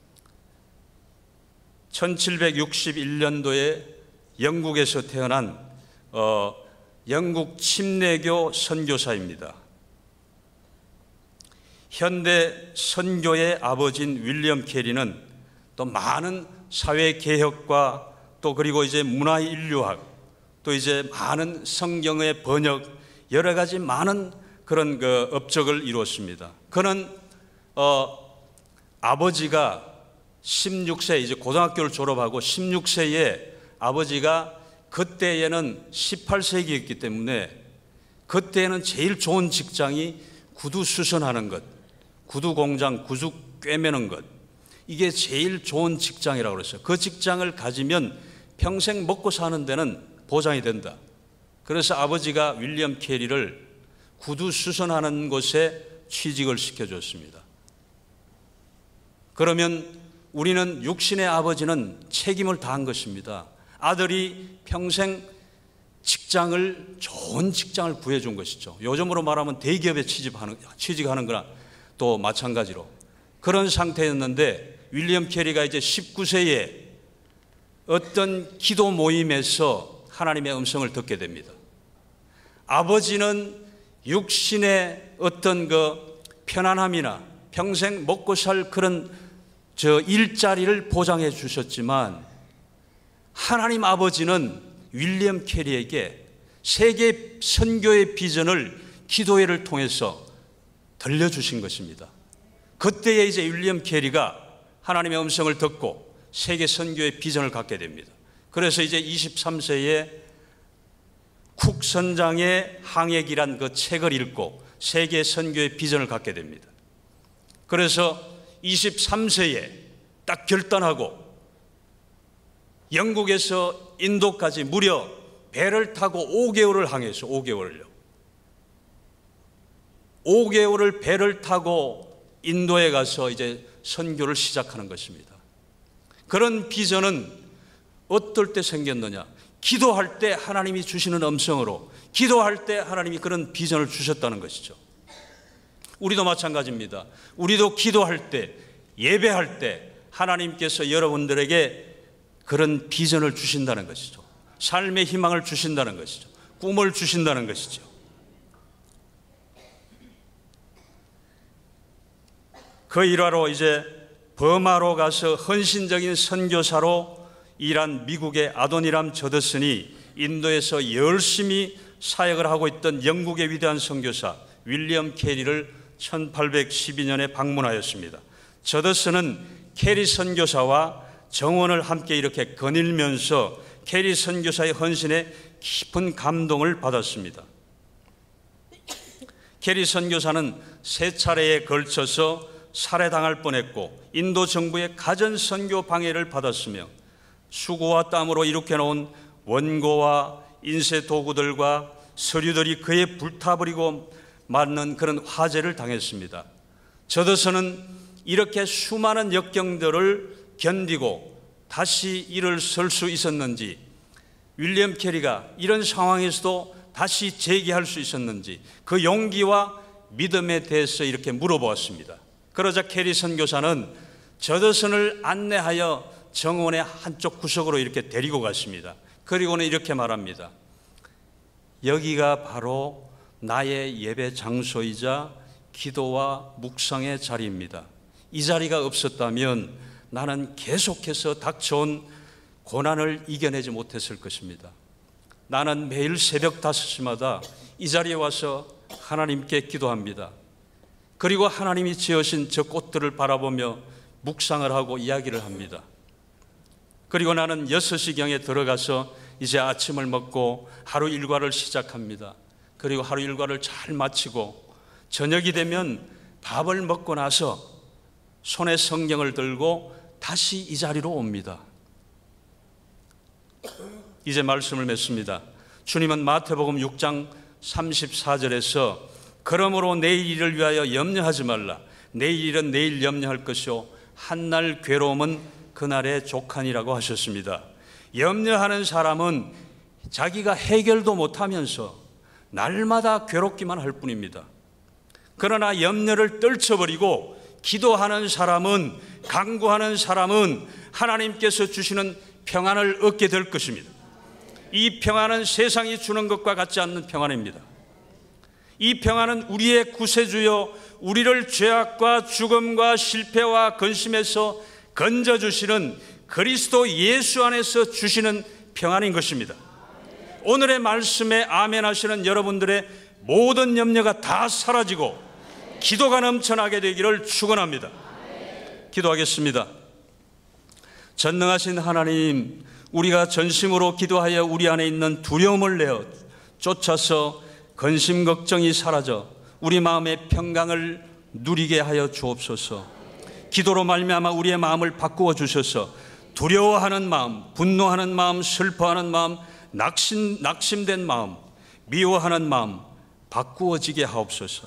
천칠백육십일 년도에 영국에서 태어난 어, 영국 침례교 선교사입니다. 현대 선교의 아버지인 윌리엄 캐리는 또 많은 사회개혁과 또 그리고 이제 문화인류학 또 이제 많은 성경의 번역 여러 가지 많은 그런 그 업적을 이루었습니다. 그는 어, 아버지가 십육 세 이제 고등학교를 졸업하고 십육 세에 아버지가 그때에는 십팔 세기였기 때문에 그때에는 제일 좋은 직장이 구두 수선하는 것, 구두 공장 구두 꿰매는 것, 이게 제일 좋은 직장이라고 그랬어요. 그 직장을 가지면 평생 먹고 사는 데는 보장이 된다. 그래서 아버지가 윌리엄 캐리를 구두 수선하는 곳에 취직을 시켜줬습니다. 그러면 우리는 육신의 아버지는 책임을 다한 것입니다. 아들이 평생 직장을 좋은 직장을 구해준 것이죠. 요즘으로 말하면 대기업에 취직하는, 취직하는 거나 또 마찬가지로 그런 상태였는데 윌리엄 캐리가 이제 십구 세에 어떤 기도 모임에서 하나님의 음성을 듣게 됩니다. 아버지는 육신의 어떤 그 편안함이나 평생 먹고 살 그런 저 일자리를 보장해 주셨지만 하나님 아버지는 윌리엄 캐리에게 세계 선교의 비전을 기도회를 통해서 들려주신 것입니다. 그때에 이제 윌리엄 캐리가 하나님의 음성을 듣고 세계 선교의 비전을 갖게 됩니다. 그래서 이제 이십삼 세에 쿡 선장의 항해기란 그 책을 읽고 세계 선교의 비전을 갖게 됩니다. 그래서 이십삼 세에 딱 결단하고 영국에서 인도까지 무려 배를 타고 오 개월을 항해했어. 오 개월을요. 오 개월을 배를 타고 인도에 가서 이제 선교를 시작하는 것입니다. 그런 비전은 어떨 때 생겼느냐? 기도할 때 하나님이 주시는 음성으로, 기도할 때 하나님이 그런 비전을 주셨다는 것이죠. 우리도 마찬가지입니다. 우리도 기도할 때, 예배할 때 하나님께서 여러분들에게 그런 비전을 주신다는 것이죠. 삶의 희망을 주신다는 것이죠. 꿈을 주신다는 것이죠. 그 일화로 이제 버마로 가서 헌신적인 선교사로 일한 미국의 아도니람 저더슨이 인도에서 열심히 사역을 하고 있던 영국의 위대한 선교사 윌리엄 캐리를 천팔백십이 년에 방문하였습니다. 저더스는 캐리 선교사와 정원을 함께 이렇게 거닐면서 캐리 선교사의 헌신에 깊은 감동을 받았습니다. 캐리 선교사는 세 차례에 걸쳐서 살해당할 뻔했고 인도 정부의 가전 선교 방해를 받았으며 수고와 땀으로 이룩해 놓은 원고와 인쇄 도구들과 서류들이 그에 불타버리고 맞는 그런 화재를 당했습니다. 저더스는 이렇게 수많은 역경들을 견디고 다시 일을 설 수 있었는지, 윌리엄 캐리가 이런 상황에서도 다시 재기할 수 있었는지 그 용기와 믿음에 대해서 이렇게 물어보았습니다. 그러자 캐리 선교사는 저더슨을 안내하여 정원의 한쪽 구석으로 이렇게 데리고 갔습니다. 그리고는 이렇게 말합니다. 여기가 바로 나의 예배 장소이자 기도와 묵상의 자리입니다. 이 자리가 없었다면 나는 계속해서 닥쳐온 고난을 이겨내지 못했을 것입니다. 나는 매일 새벽 다섯 시마다 이 자리에 와서 하나님께 기도합니다. 그리고 하나님이 지으신 저 꽃들을 바라보며 묵상을 하고 이야기를 합니다. 그리고 나는 여섯 시경에 들어가서 이제 아침을 먹고 하루 일과를 시작합니다. 그리고 하루 일과를 잘 마치고 저녁이 되면 밥을 먹고 나서 손에 성경을 들고 다시 이 자리로 옵니다. 이제 말씀을 맺습니다. 주님은 마태복음 육 장 삼십사 절에서 그러므로 내일 일을 위하여 염려하지 말라. 내일 일은 내일 염려할 것이요 한날 괴로움은 그날의 족하니라고 하셨습니다. 염려하는 사람은 자기가 해결도 못하면서 날마다 괴롭기만 할 뿐입니다. 그러나 염려를 떨쳐버리고 기도하는 사람은, 간구하는 사람은 하나님께서 주시는 평안을 얻게 될 것입니다. 이 평안은 세상이 주는 것과 같지 않는 평안입니다. 이 평안은 우리의 구세주여 우리를 죄악과 죽음과 실패와 근심에서 건져주시는 그리스도 예수 안에서 주시는 평안인 것입니다. 오늘의 말씀에 아멘 하시는 여러분들의 모든 염려가 다 사라지고 기도가 넘쳐나게 되기를 축원합니다. 기도하겠습니다. 전능하신 하나님, 우리가 전심으로 기도하여 우리 안에 있는 두려움을 내어 쫓아서 근심 걱정이 사라져 우리 마음의 평강을 누리게 하여 주옵소서. 기도로 말미암아 우리의 마음을 바꾸어 주셔서 두려워하는 마음, 분노하는 마음, 슬퍼하는 마음, 낙심, 낙심된 마음, 미워하는 마음 바꾸어지게 하옵소서.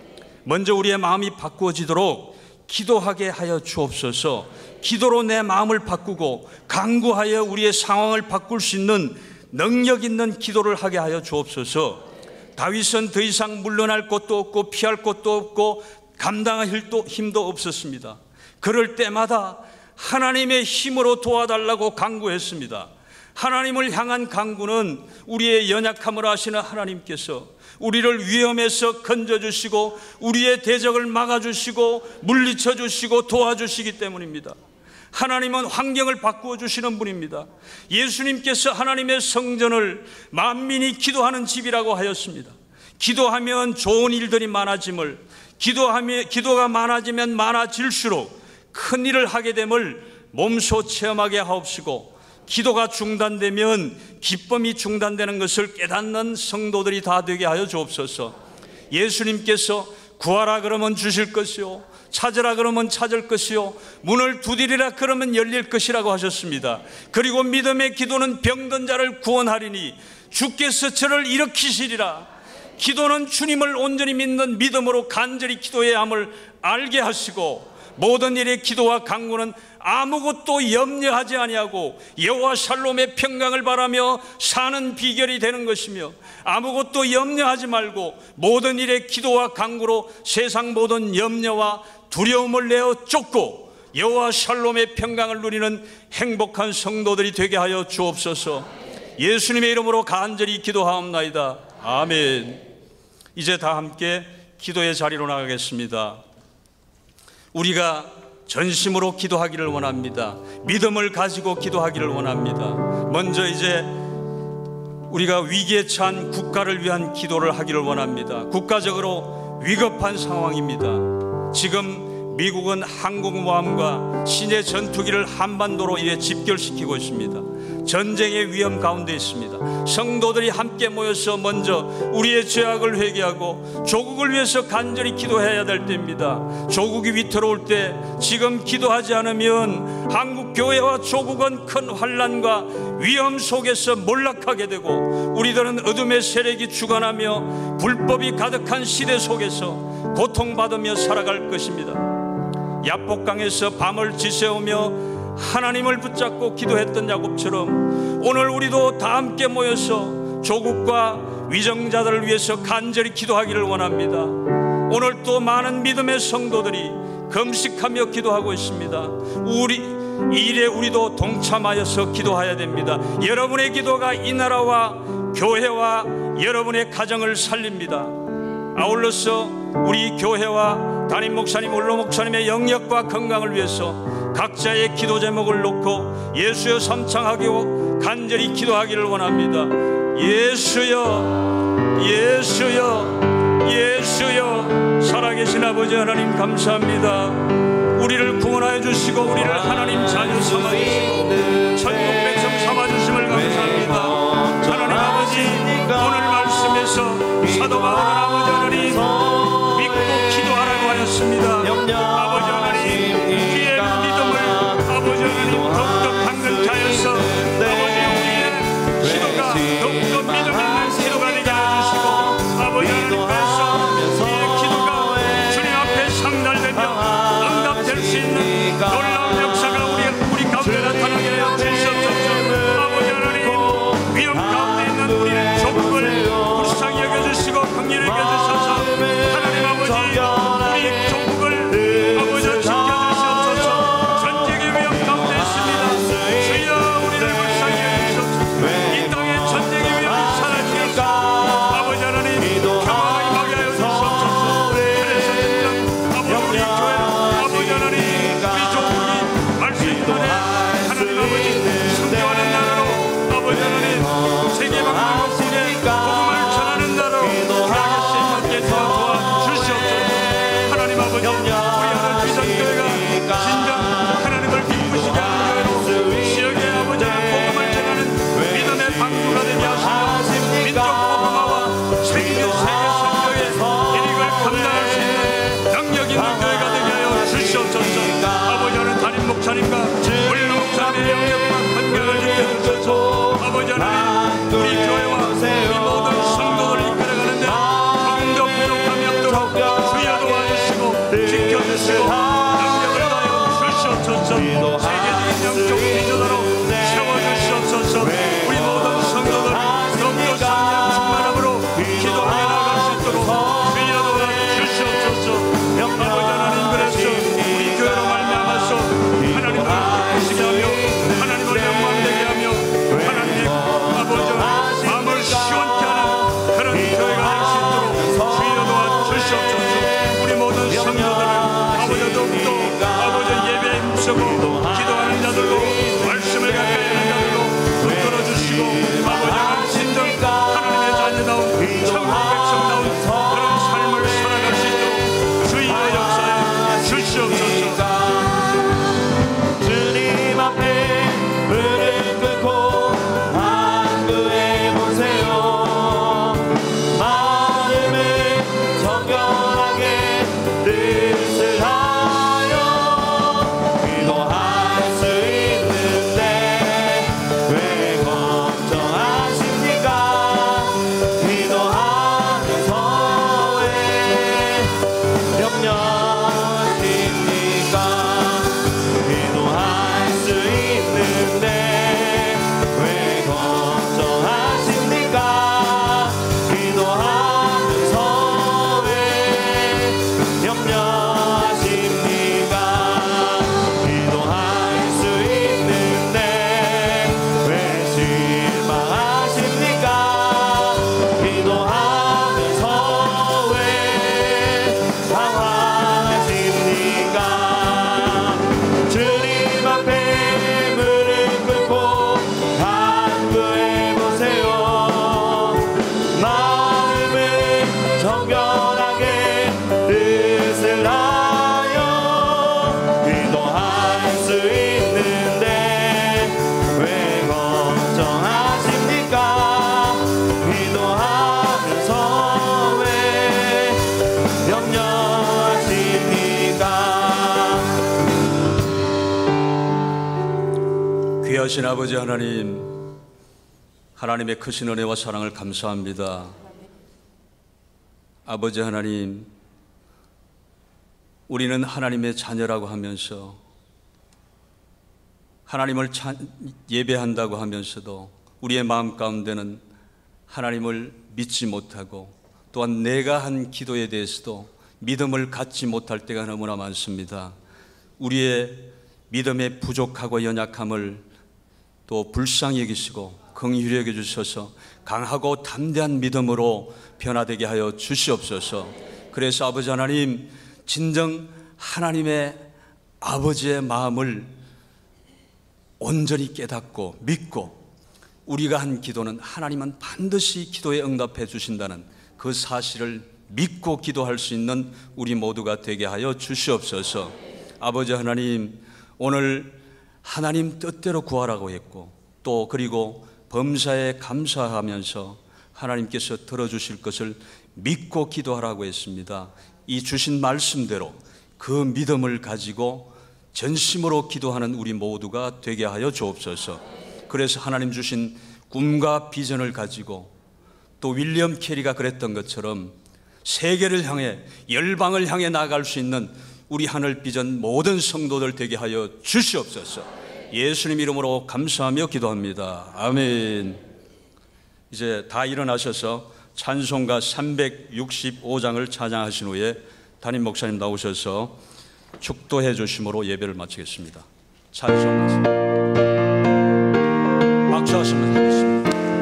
먼저 우리의 마음이 바꾸어지도록 기도하게 하여 주옵소서. 기도로 내 마음을 바꾸고 간구하여 우리의 상황을 바꿀 수 있는 능력 있는 기도를 하게 하여 주옵소서. 다윗은 더 이상 물러날 곳도 없고 피할 곳도 없고 감당할 힘도 없었습니다. 그럴 때마다 하나님의 힘으로 도와달라고 간구했습니다. 하나님을 향한 간구는 우리의 연약함을 아시는 하나님께서 우리를 위험에서 건져주시고 우리의 대적을 막아주시고 물리쳐주시고 도와주시기 때문입니다. 하나님은 환경을 바꾸어 주시는 분입니다. 예수님께서 하나님의 성전을 만민이 기도하는 집이라고 하였습니다. 기도하면 좋은 일들이 많아짐을, 기도하며, 기도가 많아지면 많아질수록 큰 일을 하게 됨을 몸소 체험하게 하옵시고, 기도가 중단되면 기쁨이 중단되는 것을 깨닫는 성도들이 다 되게 하여 주옵소서. 예수님께서 구하라 그러면 주실 것이요, 찾으라 그러면 찾을 것이요, 문을 두드리라 그러면 열릴 것이라고 하셨습니다. 그리고 믿음의 기도는 병든 자를 구원하리니 주께서 저를 일으키시리라. 기도는 주님을 온전히 믿는 믿음으로 간절히 기도해야 함을 알게 하시고, 모든 일의 기도와 간구는 아무것도 염려하지 아니하고 여호와 샬롬의 평강을 바라며 사는 비결이 되는 것이며, 아무것도 염려하지 말고 모든 일의 기도와 간구로 세상 모든 염려와 두려움을 내어 쫓고 여호와 샬롬의 평강을 누리는 행복한 성도들이 되게 하여 주옵소서. 예수님의 이름으로 간절히 기도하옵나이다. 아멘. 이제 다 함께 기도의 자리로 나가겠습니다. 우리가 전심으로 기도하기를 원합니다. 믿음을 가지고 기도하기를 원합니다. 먼저 이제 우리가 위기에 처한 국가를 위한 기도를 하기를 원합니다. 국가적으로 위급한 상황입니다. 지금 미국은 항공모함과 신의 전투기를 한반도로 이에 집결시키고 있습니다. 전쟁의 위험 가운데 있습니다. 성도들이 함께 모여서 먼저 우리의 죄악을 회개하고 조국을 위해서 간절히 기도해야 될 때입니다. 조국이 위태로울 때 지금 기도하지 않으면 한국 교회와 조국은 큰 환난과 위험 속에서 몰락하게 되고 우리들은 어둠의 세력이 주관하며 불법이 가득한 시대 속에서 고통받으며 살아갈 것입니다. 야복강에서 밤을 지새우며 하나님을 붙잡고 기도했던 야곱처럼 오늘 우리도 다 함께 모여서 조국과 위정자들을 위해서 간절히 기도하기를 원합니다. 오늘 또 많은 믿음의 성도들이 금식하며 기도하고 있습니다. 우리 이 일에 우리도 동참하여서 기도해야 됩니다. 여러분의 기도가 이 나라와 교회와 여러분의 가정을 살립니다. 아울러서 우리 교회와 담임 목사님, 원로 목사님의 영역과 건강을 위해서 각자의 기도 제목을 놓고 예수여 삼창하고 간절히 기도하기를 원합니다. 예수여, 예수여, 예수여. 살아계신 아버지 하나님 감사합니다. 우리를 구원하여 주시고 우리를 하나님 자녀 삼아주시고 천국 백성 삼아주심을 감사합니다. 하나님 아버지, 오늘 말씀에서 사도 바울은 아버지 하나님 믿고 기도하라고 하였습니다. 아버지 하나님 우리의 믿음을 아버지 하나님 더욱더 강력케 하여서 아버지 우리의 기도가 더욱더 믿음 있는 기도가 되게 해주시고 아버지 하나님 그래서 우리의 기도가 주님 앞에 상달되며 응답될 수 있는 놀라운 역사가 우리, 우리 가운데 나타나게 하여 주시옵소서. 아버지 하나님 위험 가운데 있는 우리의 조국을 불쌍히 여겨주시고 긍휼히 여겨주셔서 하나님 아버지 우리 조국을 아버지 지켜주시옵소서. 전쟁의 위험 가운데 있습니다. 주여 우리를 불쌍히 여겨주시옵소서. 이 땅에 전쟁의 위험이 사라지옵소서. 아버지 하나님 평화가 임하게 하여 주시옵소서. 그래서 진정 아버지 우리 교회 아버지 하나님 우리 조국이 말씀대로 하나님 아버지 승리하는 나라로 아버지 하나님 세계 방방곡곡에 복음을 전하는 나라로 귀하게 쓰임받게 도와주시옵소서. 하나님 아버지 우리 아들 비전교회가 진정 하나님을 기쁘시게 하는 교회로 지역의 아버지 복음을 전하는 믿음의 방주가 되게 하시며 민족 복음화와 세계 세계 선교의 일익을 감당할 수 있는 능력 있는 교회가 되게 하여 주시옵소서. 아버지 하나님 담임 목사님과 원로 목사님의 영역과 건강을 지켜주셔서 아버지 하나님 우리 교회와 우리 모든 성도들을 이끌어가는데 조금 더 부족함이 없도록 주여 도와주시고 지켜주시고 능력을 다하여 주시옵소서. 세계적인 영적 비전으로 세워주시옵소서. 우리 모든 성도들 더욱더 성령 충만함으로 기도하게 나갈 수 있도록 주여 도와주시옵소서. 아버지 하나님 그래서 우리 교회로 말미암아서 하나님을 기쁘시게 하며 하나님을 영광되게 하며 하나님의 아버지 마음을 시원케 하는 그런 교회가 될 수 있도록 주여 도와주시옵소서. 우리 모든 성도들을 아버지 더욱더 아버지 예배에 힘쓰고 기도하는 자들로 말씀을 가까이 하는 자들로 붙들어 주시고 아버지 하나님 진정 하나님의 자녀다운 천국 백성다운 그런 삶을 살아갈 수 있도록 주여 역사해 주시옵소서. 주님 앞에 무릎 꿇고 간구해 보세요. 마음을 정결하게 뜻을 하여 기도할 수 있는 거룩하신 아버지 하나님, 하나님의 크신 은혜와 사랑을 감사합니다. 아버지 하나님, 우리는 하나님의 자녀라고 하면서 하나님을 예배한다고 하면서도 우리의 마음 가운데는 하나님을 믿지 못하고 또한 내가 한 기도에 대해서도 믿음을 갖지 못할 때가 너무나 많습니다. 우리의 믿음의 부족하고 연약함을 또 불쌍히 여기시고 긍휼히 여겨 주셔서 강하고 담대한 믿음으로 변화되게 하여 주시옵소서. 그래서 아버지 하나님, 진정 하나님의 아버지의 마음을 온전히 깨닫고 믿고 우리가 한 기도는 하나님은 반드시 기도에 응답해 주신다는 그 사실을 믿고 기도할 수 있는 우리 모두가 되게 하여 주시옵소서. 아버지 하나님, 오늘 하나님 뜻대로 구하라고 했고 또 그리고 범사에 감사하면서 하나님께서 들어주실 것을 믿고 기도하라고 했습니다. 이 주신 말씀대로 그 믿음을 가지고 전심으로 기도하는 우리 모두가 되게 하여 주옵소서. 그래서 하나님 주신 꿈과 비전을 가지고 또 윌리엄 캐리가 그랬던 것처럼 세계를 향해 열방을 향해 나아갈 수 있는 우리 하늘 비전 모든 성도들 되게 하여 주시옵소서. 예수님 이름으로 감사하며 기도합니다. 아멘. 이제 다 일어나셔서 찬송가 삼백육십오 장을 찬양하신 후에 담임 목사님 나오셔서 축도해 주심으로 예배를 마치겠습니다. 찬송가 박수하시면 되겠습니다.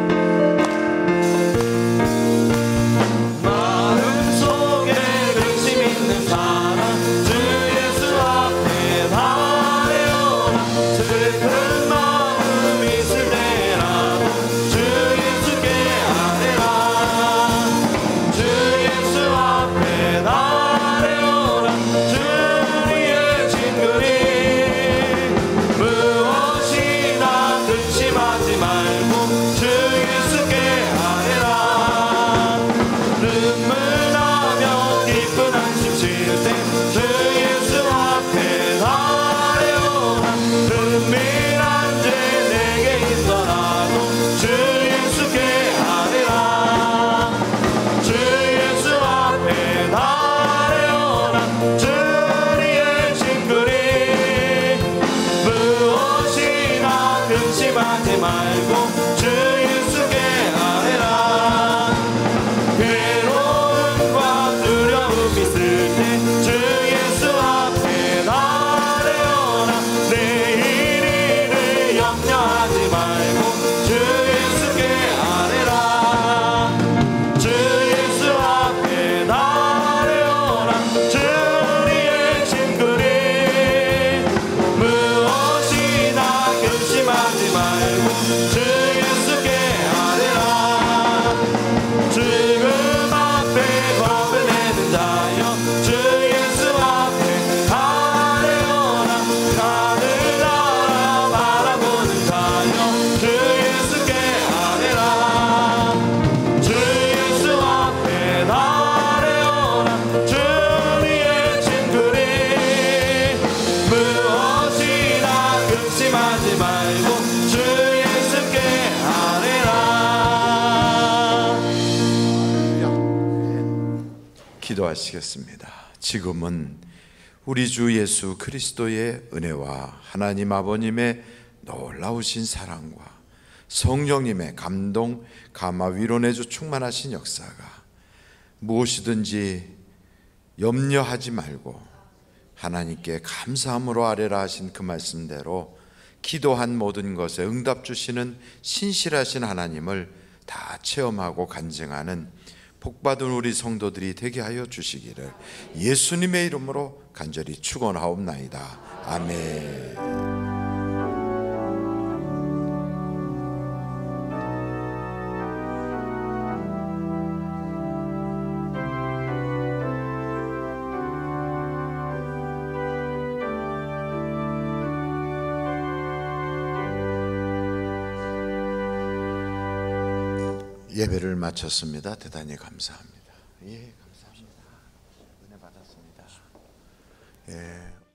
기도하시겠습니다. 지금은 우리 주 예수 그리스도의 은혜와 하나님 아버님의 놀라우신 사랑과 성령님의 감동, 감화, 위로내주 충만하신 역사가 무엇이든지 염려하지 말고 하나님께 감사함으로 아뢰라 하신 그 말씀대로 기도한 모든 것에 응답 주시는 신실하신 하나님을 다 체험하고 간증하는 복받은 우리 성도들이 되게 하여 주시기를 예수님의 이름으로 간절히 축원하옵나이다. 아멘. 예배를 마쳤습니다. 대단히 감사합니다. 예, 감사합니다. 은혜 받았습니다. 예.